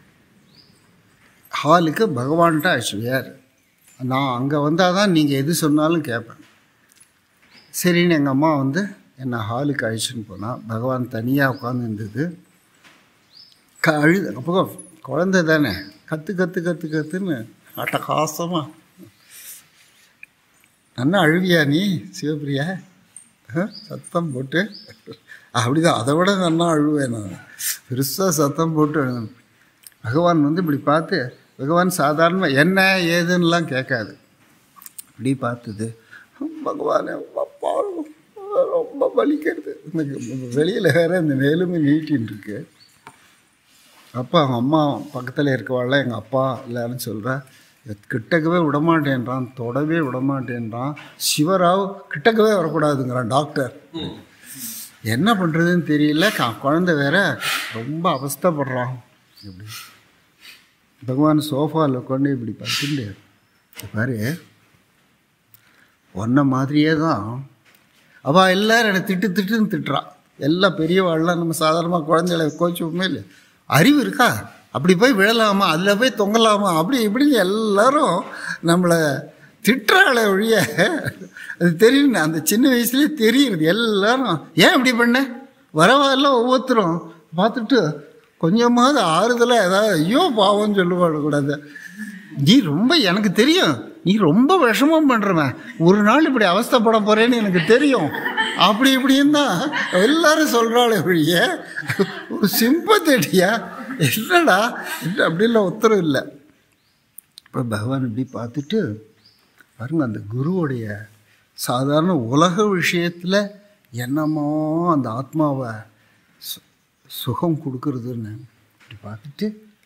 ஹாலுக்கு பகவான்கிட்ட அழைச்சியார். நான் அங்கே வந்தால் தான் நீங்கள் எது சொன்னாலும் கேட்பேன். சரின்னு எங்கள் அம்மா வந்து என்னை ஹாலுக்கு அழைச்சின்னு போனால், பகவான் தனியாக உட்காந்து இருந்தது. க அழுது அப்போ குழந்தை தானே, கற்று கற்று கற்று கற்றுன்னு அட்டகாசமாக. நல்லா அழுவியா நீ சிவப்பிரியா? சத்தம் போட்டு அப்படிதான், அதை விட நல்லா அழுவேன் நான். பெருசாக சத்தம் போட்டு அழுவேன். பகவான் வந்து இப்படி பார்த்து, பகவான் சாதாரண என்ன ஏதுன்னெலாம் கேட்காது, இப்படி பார்த்தது. பகவானே அப்பா ரொம்ப வலிக்கிறது, வெளியில் வேற இந்த எலும்பு நீட்டின்னு இருக்கு. அப்போ அவங்க அம்மா பக்கத்தில் இருக்கவாள், எங்கள் அப்பா எல்லாரும் சொல்கிறா, கிட்டக்கவே விடமாட்டேன்றான், தொடவே விடமாட்டேன்றான். சிவராவ் கிட்டக்கவே வரக்கூடாதுங்கிறான் டாக்டர். என்ன பண்ணுறதுன்னு தெரியல. குழந்தை வேற ரொம்ப அவஸ்தைப்படுறான். இப்படி பகவான் சோஃபாவில் உட்காந்து இப்படி பார்த்துட்டு பாரு, ஒன்றை மாதிரியே தான் அவள் எல்லோரும் என்னை திட்டு திட்டுன்னு திட்டுறான். எல்லாம் பெரியவாள்லாம் நம்ம சாதாரணமாக குழந்தைகளை கோச்சுமே இல்லை. அறிவு இருக்கா, அப்படி போய் விழலாமா, அதில் போய் தொங்கலாமா, அப்படி இப்படின்னு எல்லாரும் நம்மளை திட்டுறாளே ஒழிய அது தெரியும். அந்த சின்ன வயசுலேயே தெரியுது எல்லாரும். ஏன் இப்படி பண்ண வரவாலாம் ஒவ்வொருத்தரும் பார்த்துட்டு கொஞ்சமாவது ஆறுதலாக ஏதாவது ஐயோ பாவம்னு சொல்லுவாடக்கூடாது. நீ ரொம்ப எனக்கு தெரியும், நீ ரொம்ப விஷமம் பண்ணுறவன், ஒரு நாள் இப்படி அவஸ்தைப்பட போகிறேன்னு எனக்கு தெரியும், அப்படி இப்படின்னு தான் எல்லாரும் சொல்கிறாளே ஒழிய ஒரு சிம்பத்தடியா இல்லைடா இல்லை அப்படிலாம் உத்தரவு இல்லை. இப்போ பகவான் இப்படி பார்த்துட்டு பாருங்க, அந்த குருவுடைய சாதாரண உலக விஷயத்தில் என்னமோ அந்த ஆத்மாவை சு சுகம் கொடுக்குறதுன்னு இப்படி பார்த்துட்டு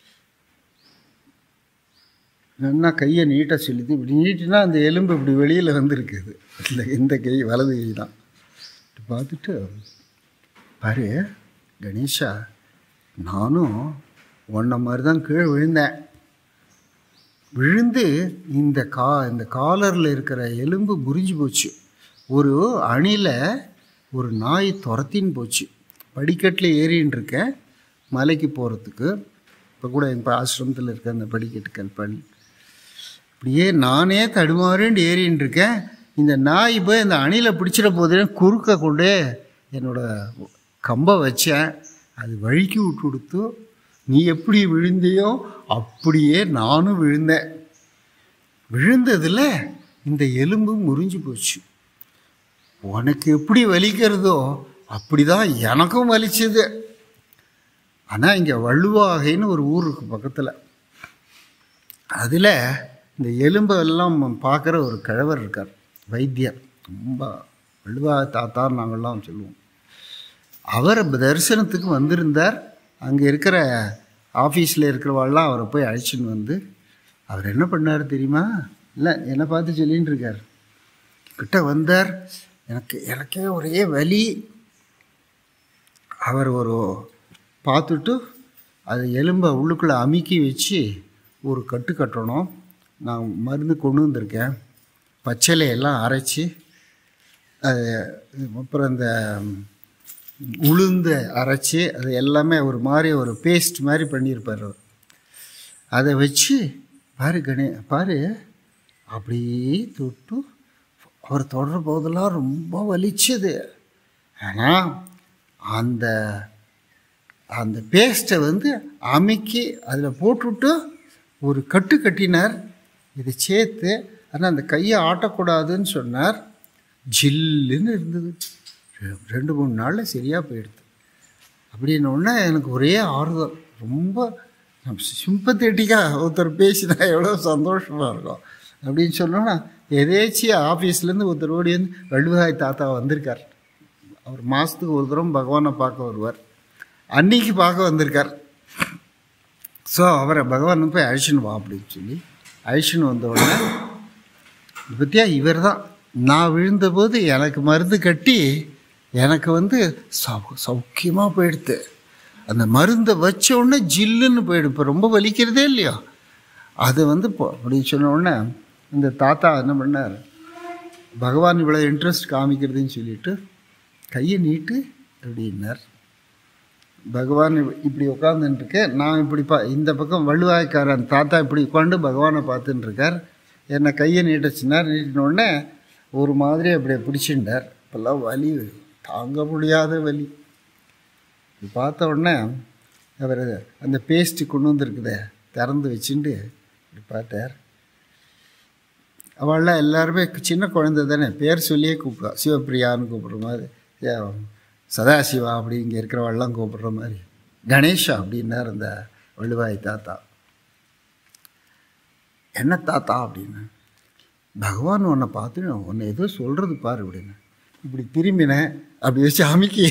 நல்லா கையை நீட்டாக சொல்லிது. இப்படி நீட்டினா அந்த எலும்பு இப்படி வெளியில் வந்துருக்குது. இல்லை, இந்த கை வலது கை தான். இப்படி பார்த்துட்டு பாரு கணேஷா, நானும் உன்ன மாதிரி தான் கீழே விழுந்தேன். விழுந்து இந்த கா இந்த காலரில் இருக்கிற எலும்பு முறிஞ்சு போச்சு. ஒரு அணில ஒரு நாய் துரத்தின்னு போச்சு. படிக்கட்டில் ஏறின்னு இருக்கேன் மலைக்கு போகிறதுக்கு. இப்போ கூட எங்கள் ஆசிரமத்தில் இருக்க அந்த படிக்கட்டுக்கள் பணி இப்படியே நானே தடுமாறேண்டு ஏறின்னு இருக்கேன். இந்த நாய் போய் அந்த அணியில் பிடிச்சிட போதுன்னு குறுக்க கொண்டு என்னோடய கம்பை வச்சேன். அது வழுக்கி விட்டு கொடுத்து, நீ எப்படி விழுந்தியோ அப்படியே நானும் விழுந்தேன். விழுந்ததில் இந்த எலும்பு முறிஞ்சு போச்சு. உனக்கு எப்படி வலிக்கிறதோ அப்படி தான் எனக்கும் வலிச்சது. ஆனால் இங்கே வள்ளுவாகைன்னு ஒரு ஊர் இருக்குது பக்கத்தில். அதில் இந்த எலும்பெல்லாம் பார்க்குற ஒரு கிழவர் இருக்கார், வைத்தியர், ரொம்ப வள்ளுவா தாத்தார் நாங்கள்லாம் சொல்லுவோம். அவர் தரிசனத்துக்கு வந்திருந்தார். அங்கே இருக்கிற ஆஃபீஸில் இருக்கிறவாள்லாம் அவரை போய் அழைச்சின்னு வந்து அவர் என்ன பண்ணார் தெரியுமா? இல்லை, என்னை பார்த்து சொல்லின்னு இருக்கார். கிட்ட வந்தார். எனக்கு எனக்கே ஒரே வலி. அவர் ஒரு பார்த்துட்டு அது எலும்பை உள்ளுக்குள்ளே அமுக்கி வச்சு ஒரு கட்டு கட்டணும். நான் மருந்து கொண்டு வந்திருக்கேன். பச்சிலையெல்லாம் அரைச்சி அது அப்புறம் இந்த உளுந்து அரைச்சி அது எல்லாமே ஒரு மாதிரி ஒரு பேஸ்ட் மாதிரி பண்ணியிருப்பார் அவர். அதை வச்சு பாரு கணே பாரு அப்படியே தொட்டு அவர் தொடர போதெல்லாம் ரொம்ப வலிச்சது. ஆனால் அந்த அந்த பேஸ்ட்டை வந்து அமுக்கி அதில் போட்டுவிட்டு ஒரு கட்டு கட்டினார். இதை சேர்த்து ஆனால் அந்த கையை ஆட்டக்கூடாதுன்னு சொன்னார். ஜில்லுன்னு இருந்தது. ரெண்டு மூணு நாளில் சரியாக போயிடுது. அப்படின்னோடனே எனக்கு ஒரே ஆறுதல். ரொம்ப சிம்பத்தட்டிக்காக ஒருத்தர் பேசினா எவ்வளோ சந்தோஷமாக இருக்கும் அப்படின்னு சொன்னோன்னா, எதேச்சியாக ஆஃபீஸ்லேருந்து ஒருத்தர் ஓடி வந்து வள்ளுவாய் தாத்தா வந்திருக்கார். அவர் மாதத்துக்கு ஒரு தரம் பகவானை பார்க்க வருவார். அன்னைக்கு பார்க்க வந்திருக்கார். ஸோ அவரை பகவான் போய் அழிச்சுன்னு வா அப்படின்னு சொல்லி அழிச்சுன்னு வந்த உடனே, பற்றியா இவர் தான் நான் விழுந்தபோது எனக்கு மருந்து கட்டி எனக்கு வந்து சௌ சௌக்கியமாக போயிடுது. அந்த மருந்தை வச்ச உடனே ஜில்லுன்னு போயிடும். இப்போ ரொம்ப வலிக்கிறதே இல்லையா அது வந்து இப்போ அப்படின்னு சொன்ன உடனே இந்த தாத்தா என்ன பண்ணார், பகவான் இவ்வளோ இன்ட்ரெஸ்ட் காமிக்கிறதுன்னு சொல்லிட்டு கையை நீட்டு அப்படின்னார். பகவான் இப்படி உட்காந்துட்டுருக்கு. நான் இப்படி பா இந்த பக்கம் வள்ளுவாய்க்காரன் தாத்தா இப்படி உட்காந்து பகவானை பார்த்துட்டு இருக்கார். என்னை கையை நீட்டச்சினார். நீட்டினோடனே ஒரு மாதிரி அப்படியே பிடிச்சிட்டார். இப்போல்லாம் வலி தாங்க முடியாத வலி. இது பார்த்த உடனே அவர் அந்த பேஸ்ட்டு கொண்டு வந்துருக்குதே திறந்து வச்சுட்டு இப்படி பார்த்தார். அவள்லாம் எல்லாருமே சின்ன குழந்தை தானே, பேர் சொல்லியே கூப்பிடுவா. சிவப்பிரியான்னு கூப்பிட்ற மாதிரி, சதாசிவா அப்படி இங்கே இருக்கிறவெல்லாம் கூப்பிட்ற மாதிரி, கணேஷா அப்படின்னார் அந்த வள்ளுவாய் தாத்தா. என்ன தாத்தா அப்படின்னு, பகவான் உன்னை பார்த்து உன்னை ஏதோ சொல்கிறது பாரு அப்படின்னு. இப்படி திரும்பினேன். அப்படி வச்சு அமுக்கி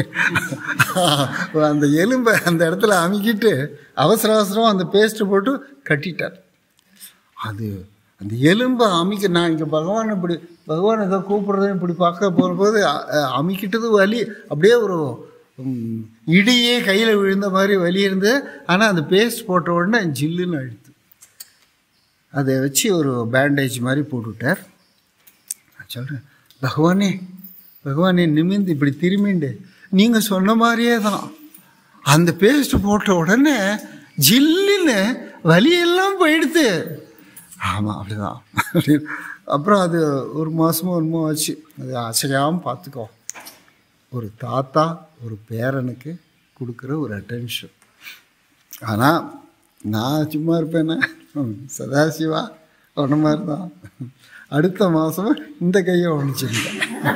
அந்த எலும்பை அந்த இடத்துல அமுக்கிட்டு அவசர அவசரம் அந்த பேஸ்ட்டு போட்டு கட்டிட்டார். அது அந்த எலும்பை அமுக்கி நான் இங்கே பகவான் இப்படி பகவான் ஏதோ கூப்பிட்றதுன்னு இப்படி பார்க்க போகும்போது அமுக்கிட்டது வலி. அப்படியே ஒரு இடியே கையில் விழுந்த மாதிரி வலி இருந்து. ஆனால் அந்த பேஸ்ட் போட்ட உடனே ஜில்லுன்னு அழுத்து. அதை வச்சு ஒரு பேண்டேஜ் மாதிரி போட்டுவிட்டார். நான் சொல்கிறேன், பகவானே பகவானே நிமிந்து இப்படி திரும்பிண்டு நீங்கள் சொன்ன மாதிரியே தான் அந்த பேஸ்ட் போட்ட உடனே ஜில்லுன்னு வலியெல்லாம் போயிடுது. ஆமாம் அப்படிதான். அப்புறம் அது ஒரு மாதமோ ஒன்றுமோ ஆச்சு. அது அசையாமல் பார்த்துக்கோ. ஒரு தாத்தா ஒரு பேரனுக்கு கொடுக்குற ஒரு அட்டென்ஷன். ஆனால் நான் சும்மா இருப்பேனே, சதாசிவா ஒன்ன மாதிரி தான். அடுத்த மாதம் இந்த கையை ஒழிச்சிருந்தேன்.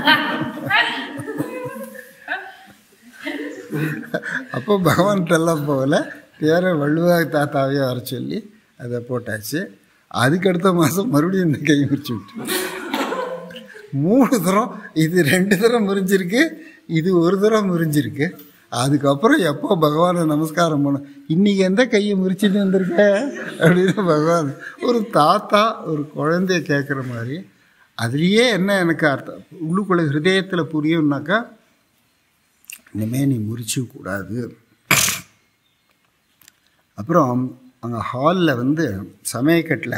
அப்போ பகவான்கிட்டெல்லாம் போகல, வேற வள்ளுவாய் தாத்தாவே வர சொல்லி அதை போட்டாச்சு. அதுக்கடுத்த மாதம் மறுபடியும் இந்த கை முறிச்சு விட்டு மூணு தரம், இது ரெண்டு தரம் முறிஞ்சிருக்கு, இது ஒரு தரம் முறிஞ்சிருக்கு. அதுக்கப்புறம் எப்போ பகவானை நமஸ்காரம் பண்ண, இன்றைக்கி எந்த கையை முறிச்சிட்டு வந்திருக்க அப்படின்னு பகவான் ஒரு தாத்தா ஒரு குழந்தைய கேட்குற மாதிரி. அதுலேயே என்ன எனக்கு அர்த்தம் உள்ளுக்குள்ளே ஹிருதயத்தில் புரியும்னாக்கா, இனிமேல் நீ முறிச்சக்கூடாது. அப்புறம் அங்கே ஹாலில் வந்து சமயக்கட்டில்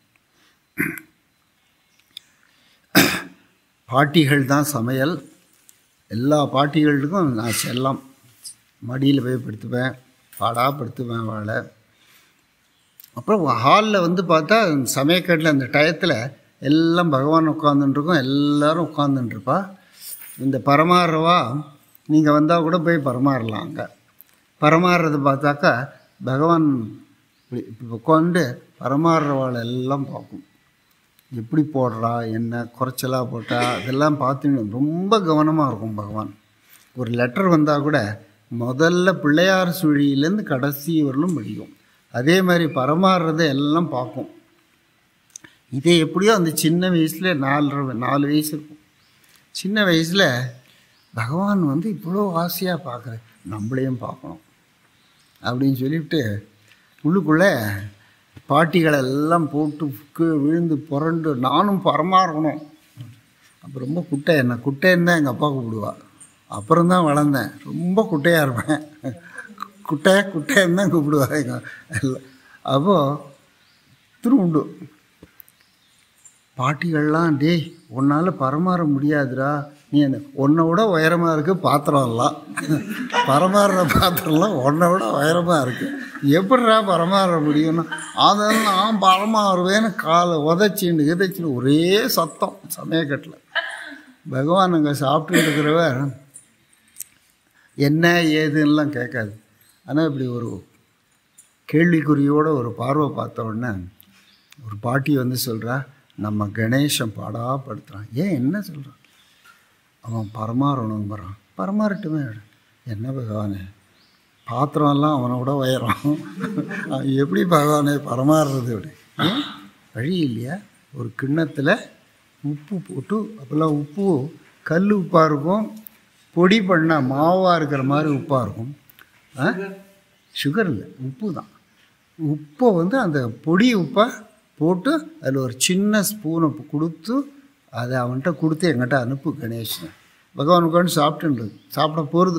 பாட்டிகள் தான் சமையல். எல்லா பாட்டிகளுக்கும் நான் செல்லம். மடியில் போய் படுத்துவேன், பாடாப்படுத்துவேன் வாழை. அப்புறம் ஹாலில் வந்து பார்த்தா சமயக்கட்டில் அந்த டயத்தில் எல்லாம் பகவான் உட்காந்துட்டுருக்கோம், எல்லோரும் உட்காந்துட்டுருப்பா. இந்த பரமாறுவா நீங்கள் வந்தால் கூட போய் பரமாறலாம். அங்கே பரமாறுறது பார்த்தாக்கா பகவான் இப்படி இப்படி உட்காந்து பரமாறுறவாளை எல்லாம் பார்க்கும். எப்படி போடுறா, என்ன குறைச்சலாக போட்டா, அதெல்லாம் பார்த்து ரொம்ப கவனமாக இருக்கும் பகவான். ஒரு லெட்டர் வந்தால் கூட முதல்ல பிள்ளையார் சுழியிலேருந்து கடைசி வரலும் படிக்கும். அதே மாதிரி பரமாறுறதை எல்லாம் பார்க்கும். இதே எப்படியோ அந்த சின்ன வயசில் நாலு நாலு வயசு இருக்கும். சின்ன வயசில் பகவான் வந்து இவ்வளோ ஆசையாக பார்க்குறேன், நம்மளையும் பார்க்கணும் அப்படின்னு சொல்லிவிட்டு உள்ளுக்குள்ளே பாட்டிகளெல்லாம் போட்டு விழுந்து புரண்டு நானும் பரமாறணும். அப்போ ரொம்ப குட்டை, என்ன குட்டைன்னு தான் எங்கள் அப்பா கூப்பிடுவா. அப்புறம்தான் வளர்ந்தேன், ரொம்ப குட்டையாக இருப்பேன். குட்டை குட்டைன்னு தான் கூப்பிடுவாங்க எங்கள். அப்போது திருவுண்டு பாட்டிகள்லாம், டேய் உன்னால் பரமாற முடியாதுடா, நீ என்ன உன்னை விட உயரமாக இருக்குது பாத்திரம்லாம், பரமாறுற பாத்திரம்லாம் உன்னை விட உயரமாக இருக்குது, எப்படிடா பரமாற முடியும்னா அதெல்லாம் நான் பரமாறுவேன்னு காலை உதச்சின்னு உதச்சின்னு ஒரே சத்தம் சமயக்கட்டில். பகவான் அங்கே சாப்பிட்டு இருக்கிறவர் என்ன ஏதுன்னெலாம் கேட்காது. ஆனால் இப்படி ஒரு கேள்விக்குறியோட ஒரு பார்வை பார்த்த உடனே ஒரு பாட்டி வந்து சொல்கிறா, நம்ம கணேசன் பாடாப்படுத்துகிறான். ஏன் என்ன சொல்கிறான்? அவன் பரமாறணுங்கிறான். பரமாறட்டுமே. என்ன பகவானே, பாத்திரம்லாம் அவனோட உயரம், எப்படி பகவானே பரமாறுறது? அப்படி ஏன் வழி இல்லையா? ஒரு கிண்ணத்தில் உப்பு போட்டு, அப்போல்லாம் உப்பு கல் உப்பாக இருக்கும், பொடி பண்ணால் மாவாக இருக்கிற மாதிரி உப்பாக இருக்கும். சுகர் இல்லை, உப்பு தான். உப்பை வந்து அந்த பொடி உப்பை போட்டு அதில் ஒரு சின்ன ஸ்பூனை கொடுத்து அதை அவன்கிட்ட கொடுத்து என்கிட்ட அனுப்பு கணேஷன். பகவான் உட்காந்து சாப்பிட்டுன்றது, சாப்பிட போகிறது.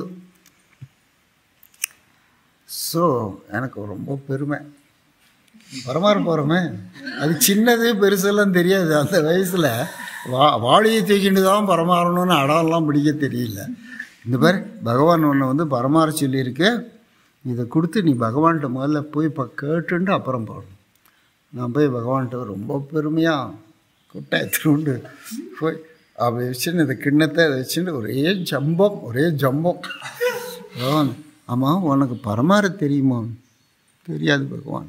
ஸோ எனக்கு ரொம்ப பெருமை, பரமாற போகிறோமே. அது சின்னது பெருசெல்லாம் தெரியாது. அந்த வயசில் வா வாளியை தூக்கிட்டு தான் பரமாறணும்னு அடம்லாம் பிடிக்க தெரியல. இந்த மாதிரி பகவான் ஒன்று வந்து பரமாற சொல்லியிருக்கு, இதை கொடுத்து நீ பகவான்கிட்ட முதல்ல போய் இப்போ கேட்டுன்ட்டு அப்புறம் போடணும். நான் போய் பகவான்கிட்ட ரொம்ப பெருமையாக குட்டை திருண்டு போய் அப்படி வச்சுன்னு இந்த கிண்ணத்தை அதை வச்சுட்டு ஒரே ஜம்பம் ஒரே ஜம்பம். பகவான், ஆமாம் உனக்கு பரமாற தெரியுமா? தெரியாது பகவான்.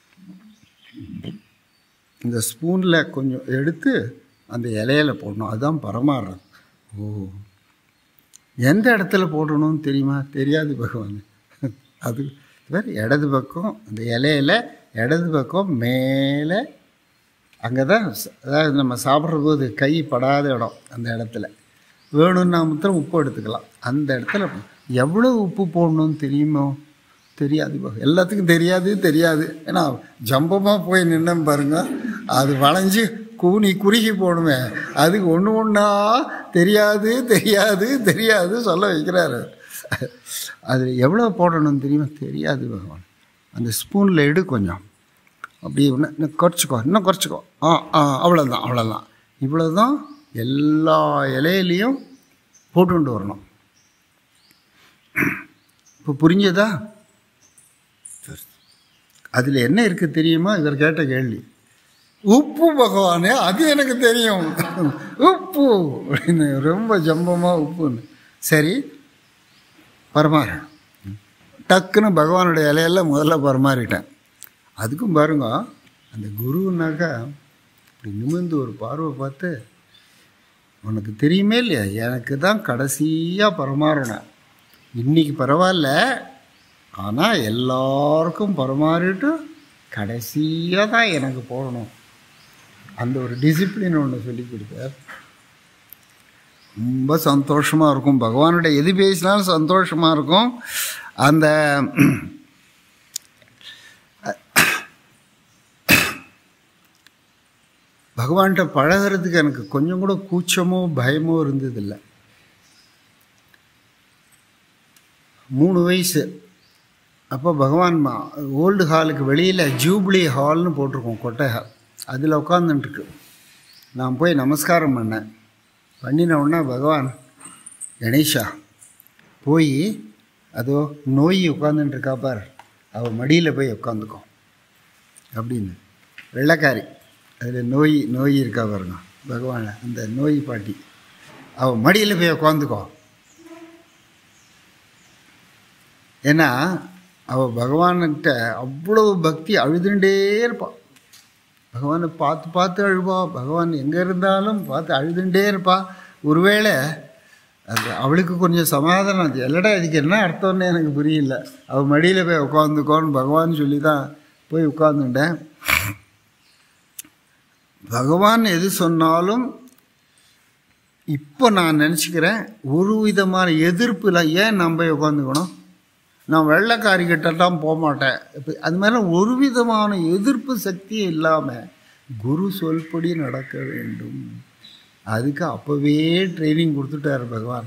இந்த ஸ்பூனில் கொஞ்சம் எடுத்து அந்த இலையில போடணும், அதுதான் பரமாறுறது. ஓ, எந்த இடத்துல போடணும்னு தெரியுமா? தெரியாது பகவான். அது வேறு இடது பக்கம் அந்த இலையில இடது பக்கம் மேலே, அங்கே தான் அதாவது நம்ம சாப்பிட்ற போது கை படாத இடம், அந்த இடத்துல வேணும்னா மாத்திரம் உப்பு எடுத்துக்கலாம். அந்த இடத்துல எவ்வளோ உப்பு போடணும்னு தெரியுமோ? தெரியாது பகவான். எல்லாத்துக்கும் தெரியாது தெரியாது ஏன்னா ஜம்பமாக போய் நின்னேன் பாருங்க, அது வளைஞ்சு கூனி குறுகி போடுமே, அதுக்கு ஒன்று ஒன்றா தெரியாது தெரியாது தெரியாது சொல்ல வைக்கிறாரு. அது எவ்வளோ போடணும்னு தெரியுமா? தெரியாது பகவான். அந்த ஸ்பூனில் எடு கொஞ்சம், அப்படி இன்னும் இன்னும் குறைச்சிக்கோ, இன்னும் குறைச்சிக்கோ. ஆ ஆ அவ்வளோதான் அவ்வளோதான், இவ்வளோ தான் எல்லா இலையிலையும் போட்டுண்டு வரணும். இப்போ புரிஞ்சதா? அதில் என்ன இருக்குது தெரியுமா? இவர் கேட்ட கேள்வி. உப்பு பகவானே, அது எனக்கு தெரியும். உப்பு அப்படின்னு ரொம்ப ஜம்பமாக உப்புன்னு. சரி பரமாற டக்குன்னு பகவானுடைய இலையெல்லாம் முதல்ல பரமாறிட்டேன். அதுக்கும் பாருங்க, அந்த குருனாக்கா இப்படி நிமிர்ந்து ஒரு பார்வை பார்த்து, உனக்கு தெரியுமே இல்லையா, எனக்கு தான் கடைசியாக பரமாறணும். இன்றைக்கி பரவாயில்ல, ஆனால் எல்லாருக்கும் பரமாறிட்டு கடைசியாக தான் எனக்கு போடணும். அந்த ஒரு டிசிப்ளின் ஒன்று சொல்லி கொடுத்தார். ரொம்ப சந்தோஷமாக இருக்கும். பகவானுடைய எது பேசினாலும் சந்தோஷமாக இருக்கும். அந்த பகவான்கிட்ட பழகிறதுக்கு எனக்கு கொஞ்சம் கூட கூச்சமோ பயமோ இருந்ததில்லை. மூணு வயசு அப்போ பகவான் ஓல்டு ஹாலுக்கு வெளியில் ஜூப்ளி ஹால்னு போட்டிருக்கோம், கொட்டை ஹால். அதில் உட்காந்துட்டுருக்கு. நான் போய் நமஸ்காரம் பண்ணேன். பண்ணின உடனே பகவான், கணேஷா போய் அதோ நோய் உட்காந்துட்டுருக்கா பார், அவள் மடியில் போய் உட்காந்துக்கோ அப்படின்னு. வெள்ளைக்காரி, அதில் நோய் நோய் இருக்கா பாருங்க, பகவான் அந்த நோய் பாட்டி, அவள் மடியில் போய் உட்காந்துக்கோ. ஏன்னா அவள் பகவான்கிட்ட அவ்வளோ பக்தி, அழுதுண்டே இருப்பாள். பகவானை பார்த்து பார்த்து அழுவா. பகவான் எங்கே இருந்தாலும் பார்த்து அழுதுண்டே இருப்பா. ஒருவேளை அது அவளுக்கு கொஞ்சம் சமாதானம், அது எல்லடா இதுக்கு என்ன அர்த்தம்னு எனக்கு புரியல. அவள் மடியில் போய் உட்காந்துக்கோன்னு பகவான் சொல்லி தான் போய் உட்கார்ந்துட்டேன். பகவான் எது சொன்னாலும் இப்போ நான் நினச்சிக்கிறேன், ஒரு விதமான எதிர்ப்பில் ஏன் நம்ம உட்காந்துக்கணும், நான் வெள்ளைக்காரிக்கிட்டலாம் போக மாட்டேன். இப்போ அது மாதிரி ஒரு விதமான எதிர்ப்பு சக்தியும் இல்லாமல் குரு சொல்படி நடக்க வேண்டும். அதுக்கு அப்போவே ட்ரைனிங் கொடுத்துட்டார் பகவான்.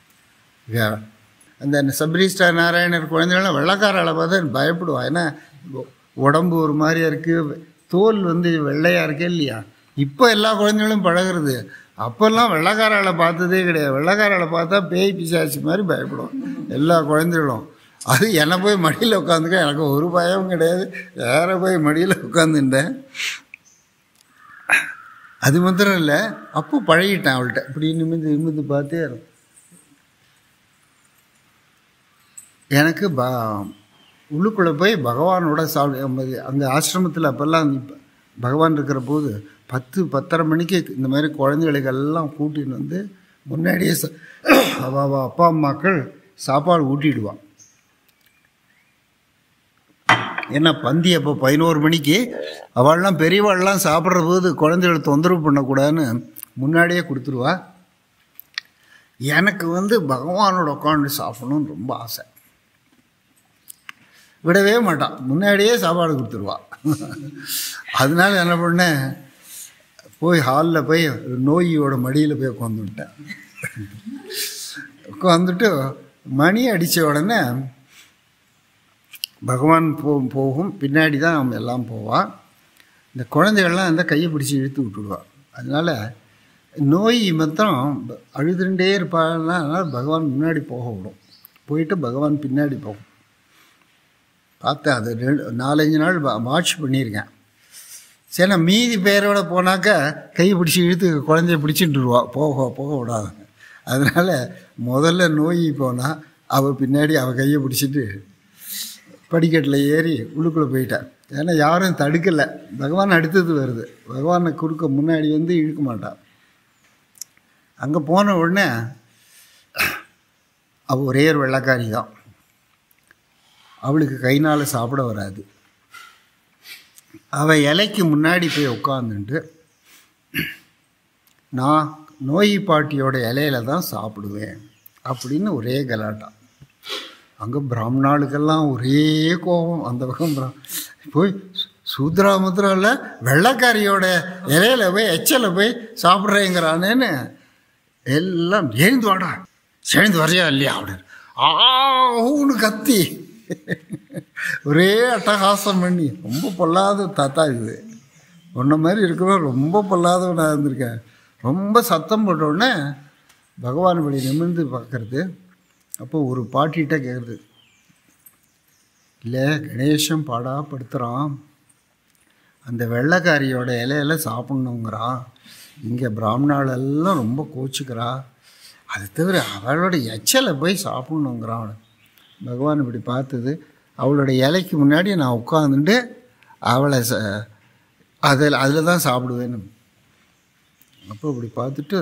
அந்த சப்ரிஸ்டார் நாராயணர் குழந்தைகள்லாம் வெள்ளைக்காரால் பார்த்தா பயப்படுவான். ஏன்னா உடம்பு ஒரு மாதிரியா இருக்குது, தோல் வந்து வெள்ளையாக இருக்கே இல்லையா. இப்போ எல்லா குழந்தைகளும் பழகிறது. அப்போல்லாம் வெள்ளைக்காரால் பார்த்ததே கிடையாது. வெள்ளைக்காரால் பார்த்தா பேய் பிசாச்சு மாதிரி பயப்படும் எல்லா குழந்தைகளும். அது என்னை போய் மடியில் உட்காந்துக்க, எனக்கு ஒரு பயமும் கிடையாது. வேற போய் மடியில் உட்காந்துட்டேன். அது மாத்திரம் இல்லை, அப்போ பழகிட்டேன் அவள்கிட்ட. இப்படி நிமிந்து நிமிந்து பார்த்தே எனக்கு ப உள்ளுக்குள்ளே போய் பகவானோட சாப்பிடு. அங்கே ஆசிரமத்தில் அப்போல்லாம் பகவான் இருக்கிற போது பத்து பத்தரை மணிக்கு இந்த மாதிரி குழந்தைகளுக்கெல்லாம் கூட்டின்னு வந்து முன்னாடியே அவ அப்பா அம்மாக்கள் சாப்பாடு ஊட்டிடுவான். ஏன்னா பந்தி அப்போ பதினோரு மணிக்கு அவள்லாம் பெரியவாள்லாம் சாப்பிட்ற போது குழந்தைகளை தொந்தரவு பண்ணக்கூடாதுன்னு முன்னாடியே கொடுத்துருவா. எனக்கு வந்து பகவானோட உட்காந்து சாப்பிடணும்னு ரொம்ப ஆசை. விடவே மாட்டான், முன்னாடியே சாப்பாடு கொடுத்துருவா. அதனால என்ன பண்ணேன், போய் ஹாலில் போய் நோயோட மடியில் போய் உட்காந்துட்டேன். உட்காந்துட்டு மணி அடித்த உடனே பகவான் போ போகும் பின்னாடி தான் அவன் எல்லாம் போவான். இந்த குழந்தைகள்லாம் அந்த கையை பிடிச்சி இழுத்து விட்டுடுவான். அதனால் நோய் மாத்திரம் அழுதுண்டே இருப்பாங்கன்னா, அதனால் பகவான் முன்னாடி போக விடும். போயிட்டு பகவான் பின்னாடி போகும். பார்த்தேன், அது ரெண்டு நாலஞ்சு நாள் வாட்ச் பண்ணியிருக்கேன். சரி, நான் மீதி பேரோட போனாக்கா கையை பிடிச்சி இழுத்து குழந்தைய பிடிச்சிட்டுருவா, போக போக விடாது. அதனால் முதல்ல நோய் போனால் அவள் பின்னாடி அவள் கையை பிடிச்சிட்டு படிக்கட்டில் ஏறி உள்ளுக்குள்ளே போயிட்டான். ஏன்னா யாரும் தடுக்கலை, பகவான் அடுத்தது வருது. பகவானை குறுக்க முன்னாடி வந்து இழுக்க மாட்டான். அங்கே போன உடனே அவள் ஒரே ஒரு வெள்ளைக்காரி தான். அவளுக்கு கைனால் சாப்பிட வராது. அவள் இலைக்கு முன்னாடி போய் உட்காந்துட்டு, நான் நோய் பாட்டியோட இலையில தான் சாப்பிடுவேன் அப்படின்னு ஒரே கலாட்டா. அங்கே பிராமணாளுக்கெல்லாம் ஒரே கோபம். அந்த பக்கம் போய் சூத்ரா முத்ராவில் வெள்ளைக்காரியோட இலையில போய் எச்சலை போய் சாப்பிட்றேங்கிறானேன்னு எல்லாம் எழுந்து வாடா, சேர்ந்து வரையா இல்லையா அப்படின்னு ஆன்னு கத்தி ஒரே அட்டகாசம் பண்ணி, ரொம்ப பொல்லாத தாத்தா இது, ஒன்றை மாதிரி இருக்கிறோம், ரொம்ப பொல்லாதவனாக இருந்திருக்கேன். ரொம்ப சத்தம் போட்டோடனே பகவான் இப்படி நிமிர்ந்து பார்க்கறது. அப்போ ஒரு பாட்டிகிட்ட கேட்குறது, இல்லை கணேசன் பாடாப்படுத்துகிறான், அந்த வெள்ளைக்காரியோட இலையில சாப்பிட்ணுங்கிறான், இங்கே பிராமணாலெல்லாம் ரொம்ப கோச்சிக்கிறா, அது தவிர அவளோட எச்சலை போய் சாப்பிட்ணுங்கிறான். பகவான் இப்படி பார்த்தது, அவளோட இலைக்கு முன்னாடி நான் உட்காந்துட்டு அவளை ச அதில் அதில் தான் சாப்பிடுவேன்னு. அப்போ இப்படி பார்த்துட்டு,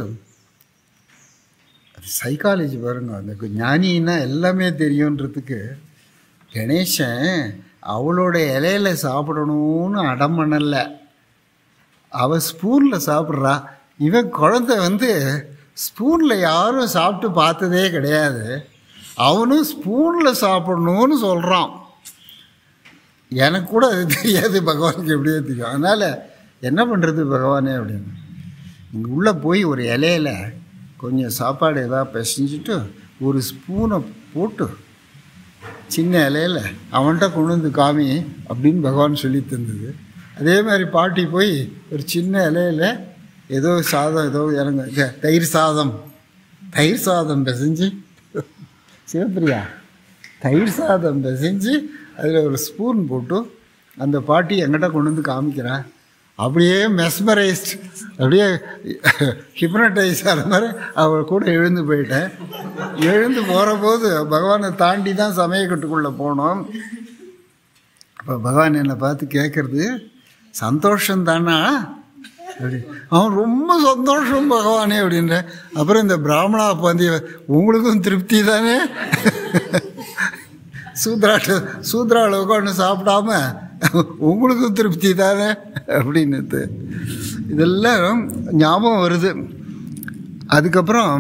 அது சைக்காலஜி பாருங்க, அந்த ஞானின்னா எல்லாமே தெரியுன்றதுக்கு கணேசன் அவளோட இலையில சாப்பிடணும்னு அடம் பண்ணலை, அவள் ஸ்பூனில் சாப்பிட்றா. இவன் குழந்தை வந்து ஸ்பூனில் யாரும் சாப்பிட்டு பார்த்ததே கிடையாது, அவனும் ஸ்பூனில் சாப்பிடணும்னு சொல்கிறான். எனக்கு கூட அது தெரியாது, பகவானுக்கு எப்படியே தெரியும். அதனால் என்ன பண்ணுறது பகவானே அப்படின்னு, இங்கே உள்ளே போய் ஒரு இலையில கொஞ்சம் சாப்பாடு எதாவது பிசைஞ்சிட்டு ஒரு ஸ்பூனை போட்டு சின்ன இலையில அவன்கிட்ட கொண்டு வந்து காமி அப்படின்னு பகவான் சொல்லி தந்தது. அதே மாதிரி பாட்டி போய் ஒரு சின்ன இலையில ஏதோ சாதம், ஏதோ இறங்க தயிர் சாதம் தயிர் சாதம் பிசைஞ்சு, சிவப்பிரியா தயிர் சாதம் பிசைஞ்சு அதில் ஒரு ஸ்பூன் போட்டு அந்த பாட்டி எங்கிட்ட கொண்டு வந்து காமிக்கிறான். அப்படியே மெஸ்மரைஸ்ட், அப்படியே ஹிப்னடைஸ் ஆகிற மாதிரி அவள் கூட எழுந்து போயிட்டேன். எழுந்து போகிற போது பகவானை தாண்டி தான் சமயக்கட்டுக்குள்ளே போனோம். அப்போ பகவான் என்னை பார்த்து கேட்குறது, சந்தோஷந்தானா அப்படி. அவன் ரொம்ப சந்தோஷம் பகவானே அப்படின்ற. அப்புறம் இந்த பிராமணா பந்தி உங்களுக்கும் திருப்தி தானே, சூத்ராட்ட சூத்ராவில் உட்காந்து சாப்பிடாம உங்களுக்கும் திருப்தி தானே அப்படின்னு இதெல்லாம் ஞாபகம் வருது. அதுக்கப்புறம்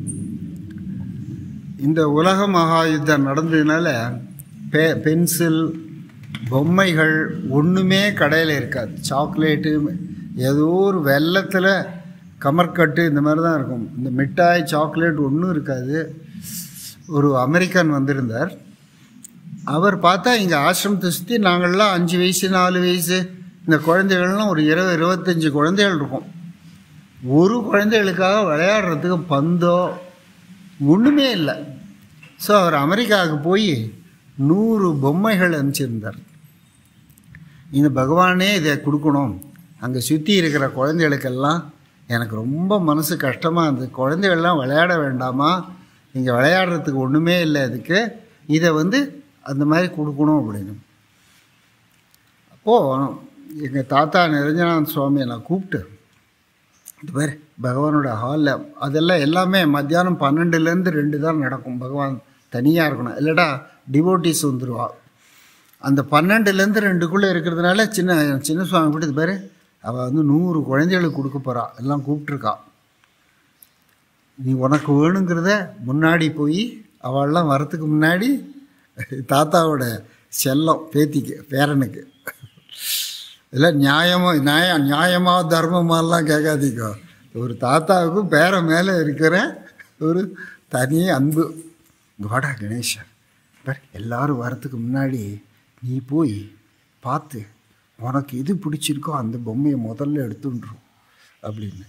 இந்த உலக மகா யுத்தம் நடந்ததுனால பெ பென்சில் பொம்மைகள் ஒன்றுமே கடையில் இருக்காது. சாக்லேட்டு ஏதோ ஒரு வெள்ளத்தில் கமர்கட்டு இந்த மாதிரி தான் இருக்கும். இந்த மிட்டாய் சாக்லேட் ஒன்றும் இருக்காது. ஒரு அமெரிக்கன் வந்திருந்தார். அவர் பார்த்தா இங்கே ஆசிரமத்தை சுற்றி நாங்கள்லாம் அஞ்சு வயசு நாலு வயசு இந்த குழந்தைகள்லாம் ஒரு இருபது இருபத்தஞ்சி குழந்தைகள் இருக்கும். ஒரு குழந்தைகளுக்காக விளையாடுறதுக்கு பந்தோ ஒன்றுமே இல்லை. ஸோ அவர் அமெரிக்காவுக்கு போய் நூறு பொம்மைகள் அனுப்பிச்சிருந்தார். இந்த பகவானே இதை கொடுக்கணும், அங்கே சுற்றி இருக்கிற குழந்தைகளுக்கெல்லாம் எனக்கு ரொம்ப மனசு கஷ்டமாக இருந்தது, குழந்தைகள்லாம் விளையாட வேண்டாமா, இங்கே விளையாடுறதுக்கு ஒன்றுமே இல்லை, அதுக்கு இதை வந்து அந்த மாதிரி கொடுக்கணும் அப்படின்னு. அப்போது எங்கள் தாத்தா நிரஞ்சனானந்த சுவாமியை நான் கூப்பிட்டு இந்த மாதிரி பகவானோட ஹாலில் அதெல்லாம் எல்லாமே மத்தியானம் பன்னெண்டுலேருந்து ரெண்டு தான் நடக்கும். பகவான் தனியாக இருக்கணும், இல்லைடா டிவோட்டிஸ் வந்துடுவா. அந்த பன்னெண்டுலேருந்து ரெண்டுக்குள்ளே இருக்கிறதுனால சின்ன சின்ன சுவாமி கூட இது பேர் அவள் வந்து நூறு குழந்தைகளுக்கு கொடுக்க போகிறா, எல்லாம் கூப்பிட்ருக்கா. நீ உனக்கு வேணுங்கிறத முன்னாடி போய் அவள்லாம் வரத்துக்கு முன்னாடி தாத்தாவோட செல்லம் பேத்திக்கு பேரனுக்கு இல்லை நியாயமாக நியாயம் நியாயமாக தர்மமாலாம் கேட்காதீங்க. ஒரு தாத்தாவுக்கும் பேர மேலே இருக்கிற ஒரு தனி அன்பு. வாடா கணேஷன், பர் எல்லோரும் வரத்துக்கு முன்னாடி நீ போய் பார்த்து உனக்கு எது பிடிச்சிருக்கோ அந்த பொம்மையை முதல்ல எடுத்துட்டுரும் அப்படின்னு.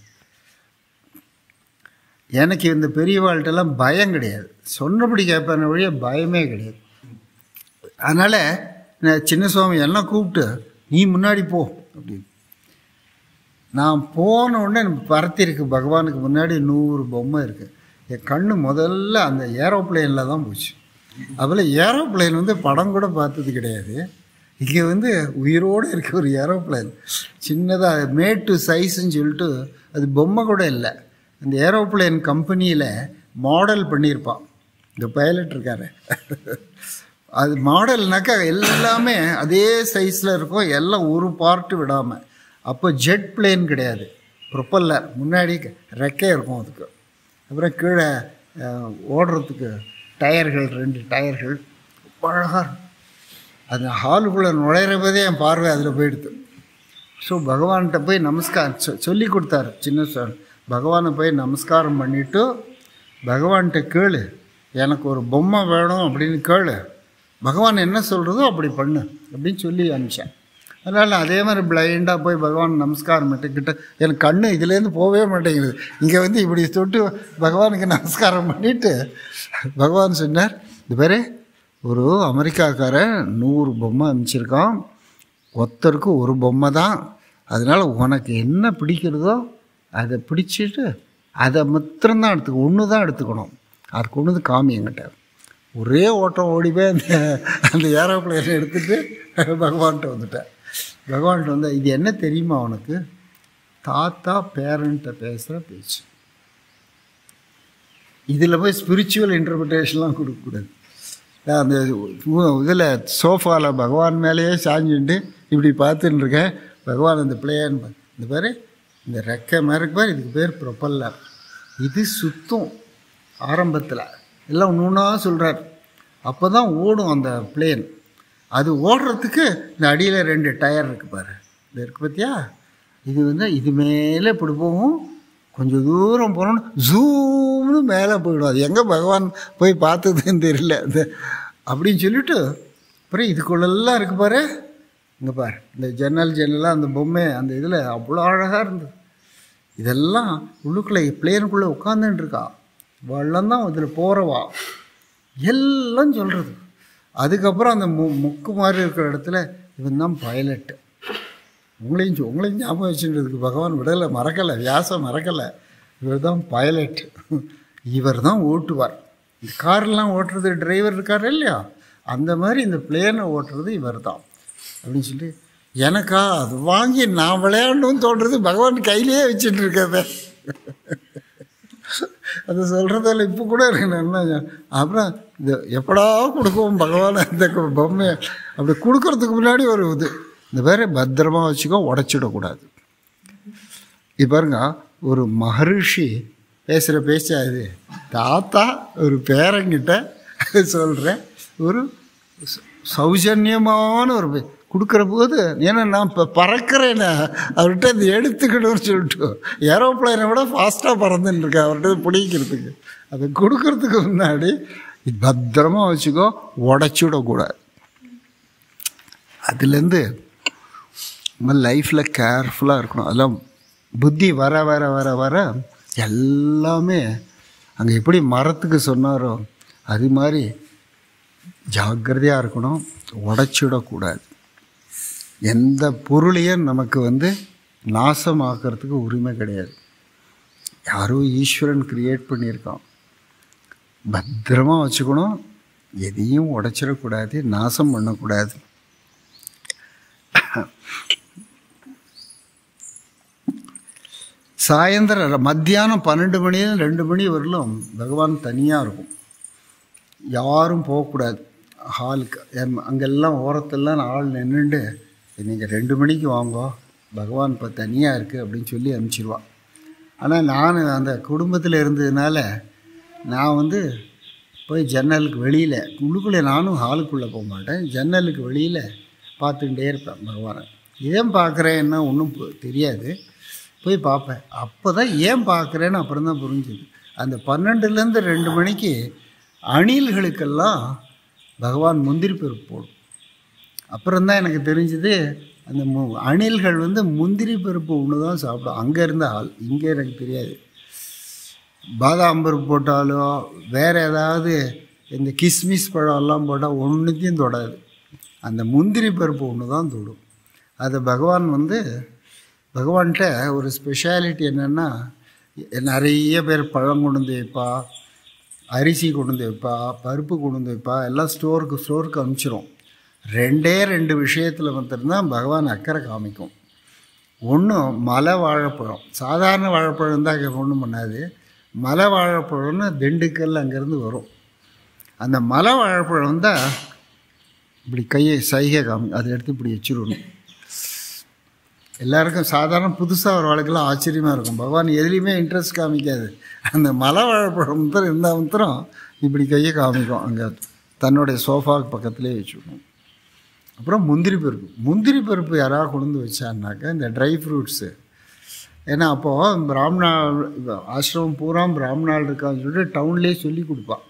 எனக்கு இந்த பெரியவாழ்கிட்டெல்லாம் பயம் கிடையாது, சொன்னபடி கேட்பேன் வழிய பயமே கிடையாது. அதனால் நான் சின்ன சுவாமி எல்லாம் கூப்பிட்டு நீ முன்னாடி போ அப்படின்னு. நான் போன உடனே எனக்கு பரத்திருக்கு பகவானுக்கு முன்னாடி நூறு பொம்மை இருக்குது. என் கண்ணு முதல்ல அந்த ஏரோப்ளேனில் தான் போச்சு. அதில் ஏரோப்ளேன் வந்து படம் கூட பார்த்தது கிடையாது. இங்கே வந்து உயிரோடு இருக்க ஒரு ஏரோப்ளேன் சின்னதாக மேட்டு சைஸுன்னு சொல்லிட்டு அது பொம்மை கூட இல்லை. அந்த ஏரோப்ளேன் கம்பெனியில் மாடல் பண்ணியிருப்பான் இந்த பைலட் இருக்காரு. அது மாடல்னாக்கா எல்லாமே அதே சைஸில் இருக்கும், எல்லாம் ஒரு பார்ட்டு விடாமல். அப்போ ஜெட் பிளேன் கிடையாது, ப்ரொப்பல்லர், முன்னாடி ரெக்கை இருக்கும் அதுக்கு. அப்புறம் கீழே ஓடுறதுக்கு டயர்கள், ரெண்டு டயர்கள், அழகாக. அந்த ஹாலுக்குள்ளே நுழையிறப்பதே என் பார்வை அதில் போயிடுது. ஸோ பகவான்கிட்ட போய் நமஸ்காரம் சொ சொல்லி கொடுத்தாரு சின்ன சார். பகவானை போய் நமஸ்காரம் பண்ணிவிட்டு பகவான்கிட்ட கேளு, எனக்கு ஒரு பொம்மை வேணும் அப்படின்னு கேளு, பகவான் என்ன சொல்கிறதோ அப்படி பண்ணு அப்படின்னு சொல்லி அனுப்பிச்சேன். அதனால் அதே மாதிரி பிளைண்டாக போய் பகவான் நமஸ்காரம் பண்ணிக்கிட்ட எனக்கு கண்ணு இதுலேருந்து போகவே மாட்டேங்குது. இங்கே வந்து இப்படி தொட்டு பகவானுக்கு நமஸ்காரம் பண்ணிவிட்டு பகவான் சொன்னார், இது பேர் ஒரு அமெரிக்காக்காரன் நூறு பொம்மை அனுப்பிச்சிருக்கான், ஒருத்தருக்கு ஒரு பொம்மை தான், அதனால் உனக்கு என்ன பிடிக்கிறதோ அதை பிடிச்சிட்டு அதை மாத்திரம்தான் எடுத்துக்கணும், ஒன்று தான் எடுத்துக்கணும், அது கொண்டு வந்து காமி என்கிட்ட. ஒரே ஓட்டம் ஓடி போய் அந்த அந்த ஏரோப்ளேனை எடுத்துகிட்டு பகவான்கிட்ட வந்துட்டேன். பகவான்கிட்ட வந்தால் இது என்ன தெரியுமா உனக்கு, தாத்தா பேரண்ட்டை பேசுகிற பேச்சு. இதில் போய் ஸ்பிரிச்சுவல் இன்டர்பிரிட்டேஷன்லாம் கொடுக்கக்கூடாது. அந்த இதில் சோஃபாவில் பகவான் மேலேயே சாஞ்சுட்டு இப்படி பார்த்துன்னு இருக்கேன். பகவான் அந்த பிளேன் இந்த பேர் இந்த ரெக்கை மாதிரி பேர், இதுக்கு பேர் ப்ரொப்பல்லர். இது சுத்தம் ஆரம்பத்தில் எல்லாம் ஒன்று ஒன்றா சொல்கிறார். அப்போ தான் ஓடும் அந்த பிளேன். அது ஓடுறதுக்கு இந்த அடியில் ரெண்டு டயர் இருக்குது பாரு, இது இருக்குது பார்த்தியா, இது வந்து இது மேலே இப்படி போகும், கொஞ்சம் தூரம் போனோன்னு ஜூம்னு மேலே போயிடும். அது எங்கே பகவான் போய் பார்த்ததுன்னு தெரியல அது அப்படின்னு சொல்லிவிட்டு அப்புறம் இதுக்குள்ளெல்லாம் இருக்குது பாரு, இங்கே பாரு இந்த ஜன்னல் ஜன்னலாக அந்த பொம்மை அந்த இதில் அவ்வளோ அழகாக இருந்தது. இதெல்லாம் உள்ளுக்குள்ளே பிளேனுக்குள்ளே உட்காந்துட்டுருக்கா, வெள்ளம் தான் இதில் போகிறவா எல்லாம் சொல்கிறது. அதுக்கப்புறம் அந்த மு முக்கு மாதிரி இருக்கிற இடத்துல இவன் தான் பைலட்டு. உங்களையும் உங்களையும் ஞாபகம் வச்சுன்றதுக்கு பகவான் விடலை, மறக்கலை, வியாசம் மறக்கலை. இவர் தான் பைலட், இவர் தான் ஓட்டுவார். இந்த கார்லாம் ஓட்டுறது டிரைவர் இருக்கார் இல்லையா, அந்த மாதிரி இந்த பிளேனை ஓட்டுறது இவர் தான் அப்படின்னு சொல்லி எனக்கா அது வாங்கி நான் விளையாடணும்னு தோன்றது, பகவான் கையிலேயே வச்சுட்டு இருக்கேன். அது சொல்கிறதால இப்போ கூட எனக்கு என்ன அப்புறம் இது எப்படா கொடுக்கும் பகவான் இந்த பொம்மையை அப்படி கொடுக்கறதுக்கு முன்னாடி ஒரு இது இந்த பேரை பத்திரமா வச்சுக்கோ, உடச்சிடக்கூடாது. இப்போ பாருங்க, ஒரு மகரிஷி பேசுகிற பேச்சா இது. தாத்தா ஒரு பேரங்கிட்ட சொல்கிறேன், ஒரு சௌஜன்யமான ஒரு கொடுக்குற போது, ஏன்னா நான் இப்போ பறக்கிறேன்னு அவர்கிட்ட அது எடுத்துக்கணும்னு சொல்லிட்டு ஏரோப்ளைனை விட ஃபாஸ்ட்டாக பறந்துன்னு இருக்கேன் அவர்கிட்ட பிடிக்கிறதுக்கு. அதை கொடுக்கறதுக்கு முன்னாடி பத்திரமா வச்சுக்கோ, உடச்சிடக்கூடாது. அதுலேருந்து நம்ம லைஃப்பில் கேர்ஃபுல்லாக இருக்கணும். அதெல்லாம் புத்தி வர வர வர வர எல்லாமே அங்கே எப்படி மரத்துக்கு சொன்னாரோ அது மாதிரி ஜாக்கிரதையாக இருக்கணும், உடச்சிடக்கூடாது. எந்த பொருளையும் நமக்கு வந்து நாசமாக்கிறதுக்கு உரிமை கிடையாது. யாரோ ஈஸ்வரன் கிரியேட் பண்ணியிருக்கான், பத்திரமாக வச்சுக்கணும், எதையும் உடச்சிடக்கூடாது, நாசம் பண்ணக்கூடாது. சாயந்தரம் மத்தியானம் பன்னெண்டு மணி ரெண்டு மணி வரலும் பகவான் தனியாக இருக்கும், யாரும் போகக்கூடாது ஹாலுக்கு. அங்கெல்லாம் ஓரத்தெல்லாம் ஆள் நின்றுண்டு நீங்கள் ரெண்டு மணிக்கு வாங்கோ, பகவான் இப்போ தனியாக இருக்குது அப்படின்னு சொல்லி அனுப்பிச்சிடுவான். ஆனால் நான் அந்த குடும்பத்தில் இருந்ததுனால நான் வந்து போய் ஜன்னலுக்கு வெளியில், உள்ளுக்குள்ளே நானும் ஹாலுக்குள்ளே போக மாட்டேன், ஜன்னலுக்கு வெளியில் பார்த்துக்கிட்டே இருப்பேன் பகவானை. ஏன் பார்க்குறேன்னா ஒன்றும் தெரியாது, போய் பார்ப்பேன். அப்போ தான் ஏன் பார்க்குறேன்னு அப்புறம் தான் புரிஞ்சுது. அந்த பன்னெண்டுலேருந்து ரெண்டு மணிக்கு அணில்களுக்கெல்லாம் பகவான் முந்திரி பருப்பு போடும். அப்புறம்தான் எனக்கு தெரிஞ்சுது, அந்த மு அணில்கள் வந்து முந்திரி பருப்பு ஒன்று தான் சாப்பிடும். அங்கே இருந்த ஆள், இங்கே எனக்கு தெரியாது. பாதாம் பருப்பு போட்டாலோ வேறு ஏதாவது இந்த கிஸ்மிஸ் பழம்லாம் போட்டால் ஒன்றுத்தையும் தொடாது. அந்த முந்திரி பருப்பு ஒன்று தான் தொடும். அதை பகவான் வந்து பகவான்கிட்ட ஒரு ஸ்பெஷாலிட்டி என்னென்னா, நிறைய பேர் பழம் கொண்டு வந்து வைப்பா, அரிசி கொண்டு வந்து வைப்பா, பருப்பு கொண்டு வந்து வைப்பா, எல்லாம் ஸ்டோருக்கு ஸ்டோருக்கு அனுப்பிச்சிரும். ரெண்டே ரெண்டு விஷயத்தில் வந்துருந்தால் பகவான் அக்கறை காமிக்கும். ஒன்று மலை வாழைப்பழம், சாதாரண வாழைப்பழம் தான் அங்கே ஒன்றும் பண்ணாது. மலை வாழைப்பழம்னு திண்டுக்கல் அங்கேருந்து வரும். அந்த மலை வாழைப்பழம் தான் இப்படி கையை சைகை காமி, அதை எடுத்து இப்படி வச்சுருணும். எல்லாருக்கும் சாதாரண புதுசாக ஒரு வாழ்க்கைலாம் ஆச்சரியமாக இருக்கும். பகவான் எதுலேயுமே இன்ட்ரெஸ்ட் காமிக்காது. அந்த மலை வாழைப்பழம் தான் இருந்தால் மாத்திரம் இப்படி கையை காமிக்கும், அங்கே தன்னுடைய சோஃபாவுக்கு பக்கத்துலேயே வச்சுக்கணும். அப்புறம் முந்திரி பருப்பு, முந்திரி பருப்பு யாராவது கொண்டு வந்து வச்சான்னாக்கா இந்த ட்ரை ஃப்ரூட்ஸு, ஏன்னா அப்போது பிராமணா ஆசிரமம் பூரா பிராமணால் இருக்கான்னு சொல்லிட்டு டவுன்லேயே சொல்லி கொடுப்பான்.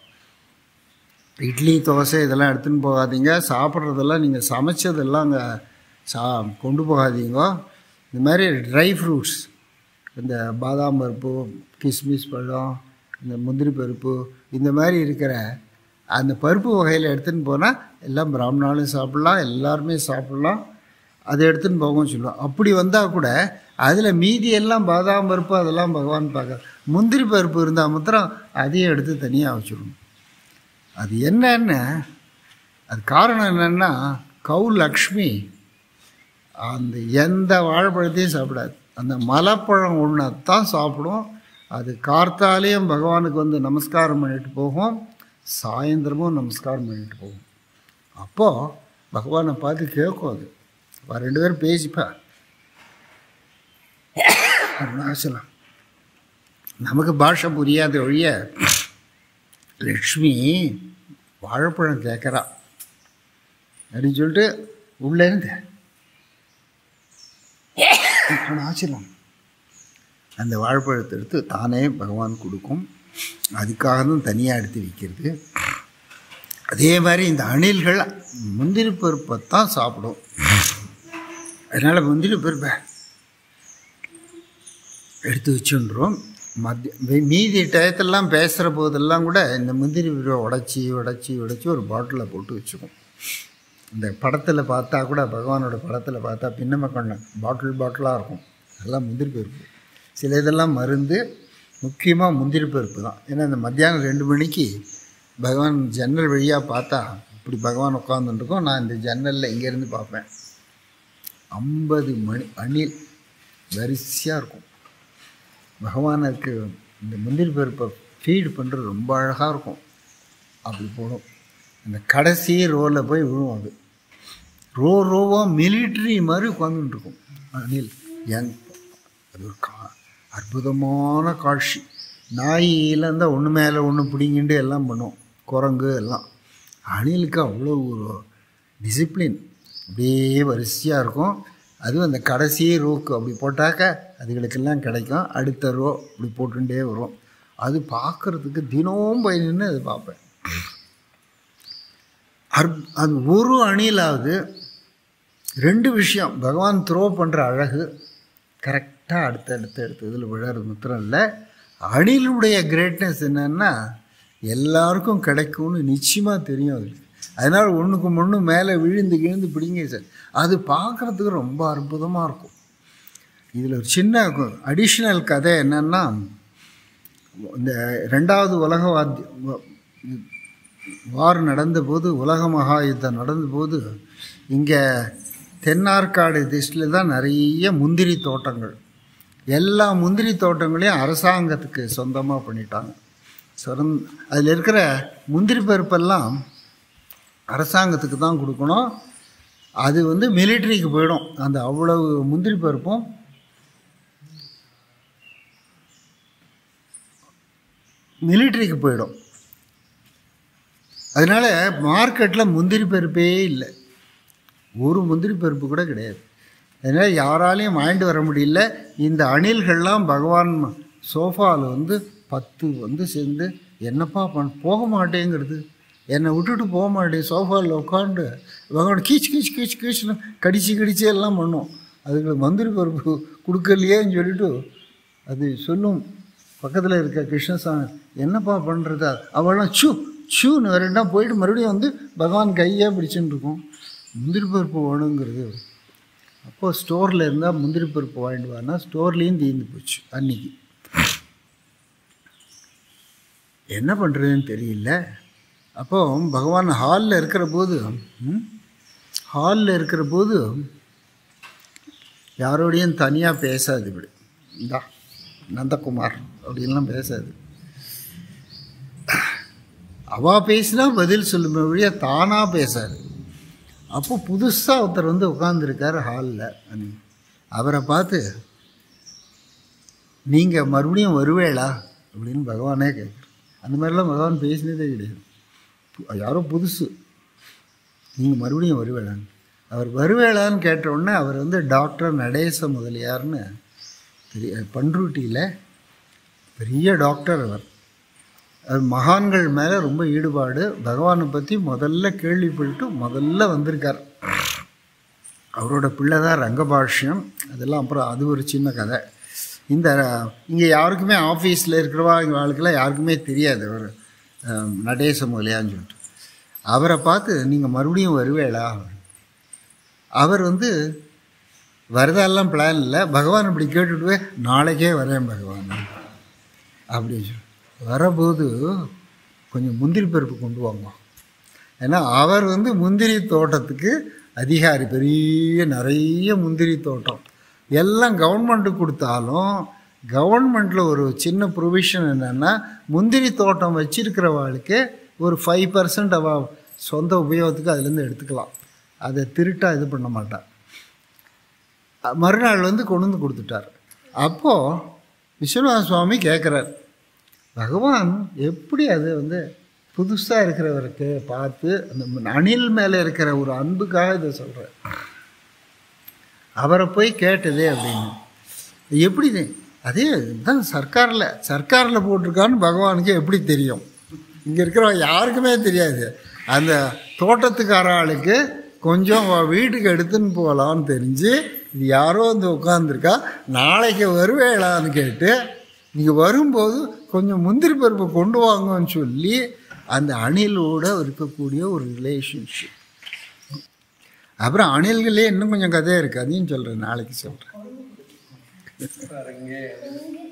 இட்லி தோசை இதெல்லாம் எடுத்துன்னு போகாதீங்க, சாப்பிட்றதெல்லாம் நீங்கள் சமைச்சதெல்லாம் அங்கே சா கொண்டு போகாதீங்க. இந்த மாதிரி ட்ரை ஃப்ரூட்ஸ், இந்த பாதாம் பருப்பு, கிஸ்மிஸ் பழம், இந்த முந்திரி பருப்பு, இந்த மாதிரி இருக்கிற அந்த பருப்பு வகையில் எடுத்துன்னு போனால் எல்லாம் பிராமணாலும் சாப்பிட்லாம், எல்லாருமே சாப்பிட்லாம், அதை எடுத்துன்னு போகவும் சொல்லுவோம். அப்படி வந்தால் கூட அதில் மீதி எல்லாம் பாதாம் பருப்பு அதெல்லாம் பகவான் பார்க்க, முந்திரி பருப்பு இருந்தால் மாத்திரம் அதையும் எடுத்து தனியாக வச்சுடணும். அது என்னன்னு, அது காரணம் என்னென்னா, கௌ லக்ஷ்மி அந்த எந்த வாழைப்பழத்தையும் சாப்பிடாது, அந்த மலைப்பழம் ஒன்று தான் சாப்பிடும். அது கார்த்தாலேயும் பகவானுக்கு வந்து நமஸ்காரம் பண்ணிட்டு போகும், சாயந்தரமும் நமஸ்காரம் பண்ணிட்டு போகும். அப்போது பகவானை பார்த்து கேட்கும். அது ரெண்டு பேரும் பேசிப்பா, அருணாச்சலம் நமக்கு பாஷை புரியாத ஒழிய லக்ஷ்மி வாழைப்பழம் கேட்குறா அப்படின்னு சொல்லிட்டு உள்ளேருந்து அருணாச்சலம் அந்த வாழைப்பழத்தை எடுத்து தானே பகவான் கொடுக்கும். அதுக்காக தான் தனியாக எடுத்து வைக்கிறது. அதே மாதிரி இந்த அணில்கள் முந்திரி பருப்பை தான் சாப்பிடும். அதனால் முந்திரி பருப்பை எடுத்து வச்சுன்றோம். மத்திய மீதி டயத்தெல்லாம் பேசுகிற போதெல்லாம் கூட இந்த முந்திரி பருப்பை உடச்சி உடச்சி உடச்சி ஒரு பாட்டிலில் போட்டு வச்சுக்கும். இந்த படத்தில் பார்த்தா கூட, பகவானோட படத்தில் பார்த்தா பின்னமக்கண்ண பாட்டில் பாட்டிலாக இருக்கும், அதெல்லாம் முந்திரி பருப்பு. சில இதெல்லாம் மருந்து, முக்கியமாக முந்திரி பருப்பு தான். ஏன்னா இந்த மத்தியானம் ரெண்டு மணிக்கு பகவான் ஜன்னல் வழியாக பார்த்தா இப்படி பகவான் உட்காந்துருக்கோம். நான் இந்த ஜன்னலில் இங்கேருந்து பார்ப்பேன், ஐம்பது மணி அணில் வரிசையாக இருக்கும். பகவானுக்கு இந்த முந்திரி பருப்பை ஃபீடு பண்ணுறது ரொம்ப அழகாக இருக்கும். அப்படி போடும். இந்த கடைசி ரோவில் போய் விழுவும். அது ரோ ரோவாக மிலிட்ரி மாதிரி உட்காந்துட்டு இருக்கும் அணில். யங் அது ஒரு கா அற்புதமான காட்சி. நாயில இருந்தால் ஒன்று மேலே ஒன்று பிடிங்கிட்டு எல்லாம் பண்ணும், குரங்கு எல்லாம். அணிலுக்கு அவ்வளோ ஒரு டிசிப்ளின், அப்படியே வரிசையாக இருக்கும். அதுவும் அந்த கடைசி ரோக்கு அப்படி போட்டாக்க அதுகளுக்கெல்லாம் கிடைக்கும். அடுத்த ரோ அப்படி போட்டுட்டே வரும். அது பார்க்குறதுக்கு தினமும் போய் நின்று அது பார்ப்பேன். அற் அது ஒரு அணிலாவது ரெண்டு விஷயம். பகவான் த்ரோ பண்ணுற அழகு கரெக்டாக அடுத்த அடுத்த அடுத்த இதில் விழறது மாத்திரம் இல்லை, அணிலுடைய கிரேட்னஸ் என்னன்னா எல்லாருக்கும் கிடைக்கும்னு நிச்சயமாக தெரியும் அது. அதனால் ஒன்றுக்கு ஒன்று மேலே விழுந்து கிழுந்து பிடிங்க சார். அது பார்க்குறதுக்கு ரொம்ப அற்புதமாக இருக்கும். இதில் ஒரு சின்ன அடிஷ்னல் கதை என்னென்னா, இந்த ரெண்டாவது உலக வாத்தி வார் நடந்தபோது, உலக மகா யுத்தம் நடந்தபோது, இங்கே தென்னார்காடு டிஸ்ட்ரிக்டில் தான் நிறைய முந்திரி தோட்டங்கள். எல்லா முந்திரி தோட்டங்களையும் அரசாங்கத்துக்கு சொந்தமாக பண்ணிட்டாங்க. சொந்த அதில் இருக்கிற முந்திரி பருப்பெல்லாம் அரசாங்கத்துக்கு தான் கொடுக்கணும். அது வந்து மிலிட்ரிக்கு போயிடும். அந்த அவ்வளவு முந்திரி பருப்பும் மிலிட்ரிக்கு போயிடும். அதனால் மார்க்கெட்டில் முந்திரி பருப்பே இல்லை, ஒரு முந்திரி பருப்பு கூட கிடையாது. அதனால் யாராலையும் வாங்கிட்டு வர முடியல. இந்த அணில்கள்லாம் பகவான் சோஃபாவில் வந்து பத்து வந்து சேர்ந்து என்னப்பா பண்ண போக மாட்டேங்கிறது, என்னை விட்டுட்டு போக மாட்டேன், சோஃபாவில் உட்காந்து பகவான் கீச்சு கீச்சு கீச்சு கீச்சுன்னு கடிச்சு கடிச்சு எல்லாம் பண்ணும். அதுக்கு முந்திரி பருப்பு கொடுக்கலையேன்னு சொல்லிட்டு அது சொல்லும். பக்கத்தில் இருக்க கிருஷ்ணசாமி என்னப்பா பண்ணுறது, அவெல்லாம் சூ சூன்னு வரட்டா போயிட்டு மறுபடியும் வந்து பகவான் கையே பிடிச்சுன்னு இருக்கும். முந்திரி பருப்பு வேணுங்கிறது. அப்போது ஸ்டோரில் இருந்தால் முந்திரி பருப்பு வாங்கிட்டு வானா ஸ்டோர்லேயும் தீர்ந்து போச்சு. அன்றைக்கி என்ன பண்ணுறதுன்னு தெரியல. அப்போது பகவான் ஹாலில் இருக்கிற போது ஹாலில் இருக்கிற போது யாரோடையும் தனியாக பேசாது. இப்படி இந்தா நந்தகுமார் அப்படின்லாம் பேசாது. அவள் பேசினா பதில் சொல்லும் வழியாக தானாக பேசாது. அப்போ புதுசாக ஒருத்தர் வந்து உட்காந்துருக்கார் ஹாலில். அவரை பார்த்து நீங்கள் மறுபடியும் வருவேளா அப்படின்னு பகவானே கேட்குறார். அந்த மாதிரிலாம் பகவான் பேசினதே கிடையாது. யாரோ புதுசு, நீங்கள் மறுபடியும் வருவேளான்னு. அவர் வருவேளான்னு கேட்டவுடனே அவர் வந்து டாக்டர் நடேச முதலியார்னு பெரிய பண்ருட்டியில் பெரிய டாக்டர். அவர் அது மகான்கள் மேலே ரொம்ப ஈடுபாடு. பகவானை பற்றி முதல்ல கேள்விப்பட்டு முதல்ல வந்திருக்கார். அவரோட பிள்ளை தான் ரங்கபாஷ்யம். அதெல்லாம் அப்புறம் அது ஒரு சின்ன கதை. இந்த இங்கே யாருக்குமே ஆஃபீஸில் இருக்கிறவா எங்கள் வாழ்க்கையில் யாருக்குமே தெரியாது அவர் நடேச முதலியான்னு சொல்லிட்டு. அவரை பார்த்து நீங்கள் மறுபடியும் வருவேளா, அவர் வந்து வரதெல்லாம் பிளான் இல்லை, பகவான் இப்படி கேட்டுட்டு நாளைக்கே வரேன் பகவான் அப்படின்னு சொல்லி வரபோது கொஞ்சம் முந்திரி பருப்பு கொண்டு வாங்க. ஏன்னா அவர் வந்து முந்திரி தோட்டத்துக்கு அதிகாரி. பெரிய நிறைய முந்திரி தோட்டம் எல்லாம் கவர்மெண்ட்டுக்கு கொடுத்தாலும் கவர்மெண்ட்டில் ஒரு சின்ன ப்ரொவிஷன் என்னென்னா, முந்திரி தோட்டம் வச்சிருக்கிறவாளுக்கு ஒரு ஃபைவ் பர்சன்ட் அவள் சொந்த உபயோகத்துக்கு அதுலேருந்து எடுத்துக்கலாம். அதை திருட்டாக இது பண்ண மாட்டாள். மறுநாள் வந்து கொண்டு வந்து கொடுத்துட்டார். அப்போது விஸ்வநாத சுவாமி கேட்குறார், பகவான் எப்படி அது வந்து புதுசாக இருக்கிறவருக்கு பார்த்து அந்த அணில் மேலே இருக்கிற ஒரு அன்புக்காக இதை சொல்கிறார். அவரை போய் கேட்டதே அப்படின்னு எப்படி அதே தான் சர்க்காரில் சர்க்காரில் போட்டிருக்கான்னு பகவானுக்கு எப்படி தெரியும்? இங்கே இருக்கிறவங்க யாருக்குமே தெரியாது. அந்த தோட்டத்துக்கார ஆளுக்கு கொஞ்சம் வீட்டுக்கு எடுத்துன்னு போகலான்னு தெரிஞ்சு இது யாரோ வந்து உட்காந்துருக்கா, நாளைக்கு வருவேளான்னு கேட்டு நீங்கள் வரும்போது கொஞ்சம் முந்திரி பருப்பு கொண்டு வாங்கன்னு சொல்லி அந்த அணிலோடு இருக்கக்கூடிய ஒரு ரிலேஷன்ஷிப். அப்புறம் அணில்களே இன்னும் கொஞ்சம் கதையாக இருக்குது, அதையும் சொல்கிறேன், நாளைக்கு சொல்கிறேன்.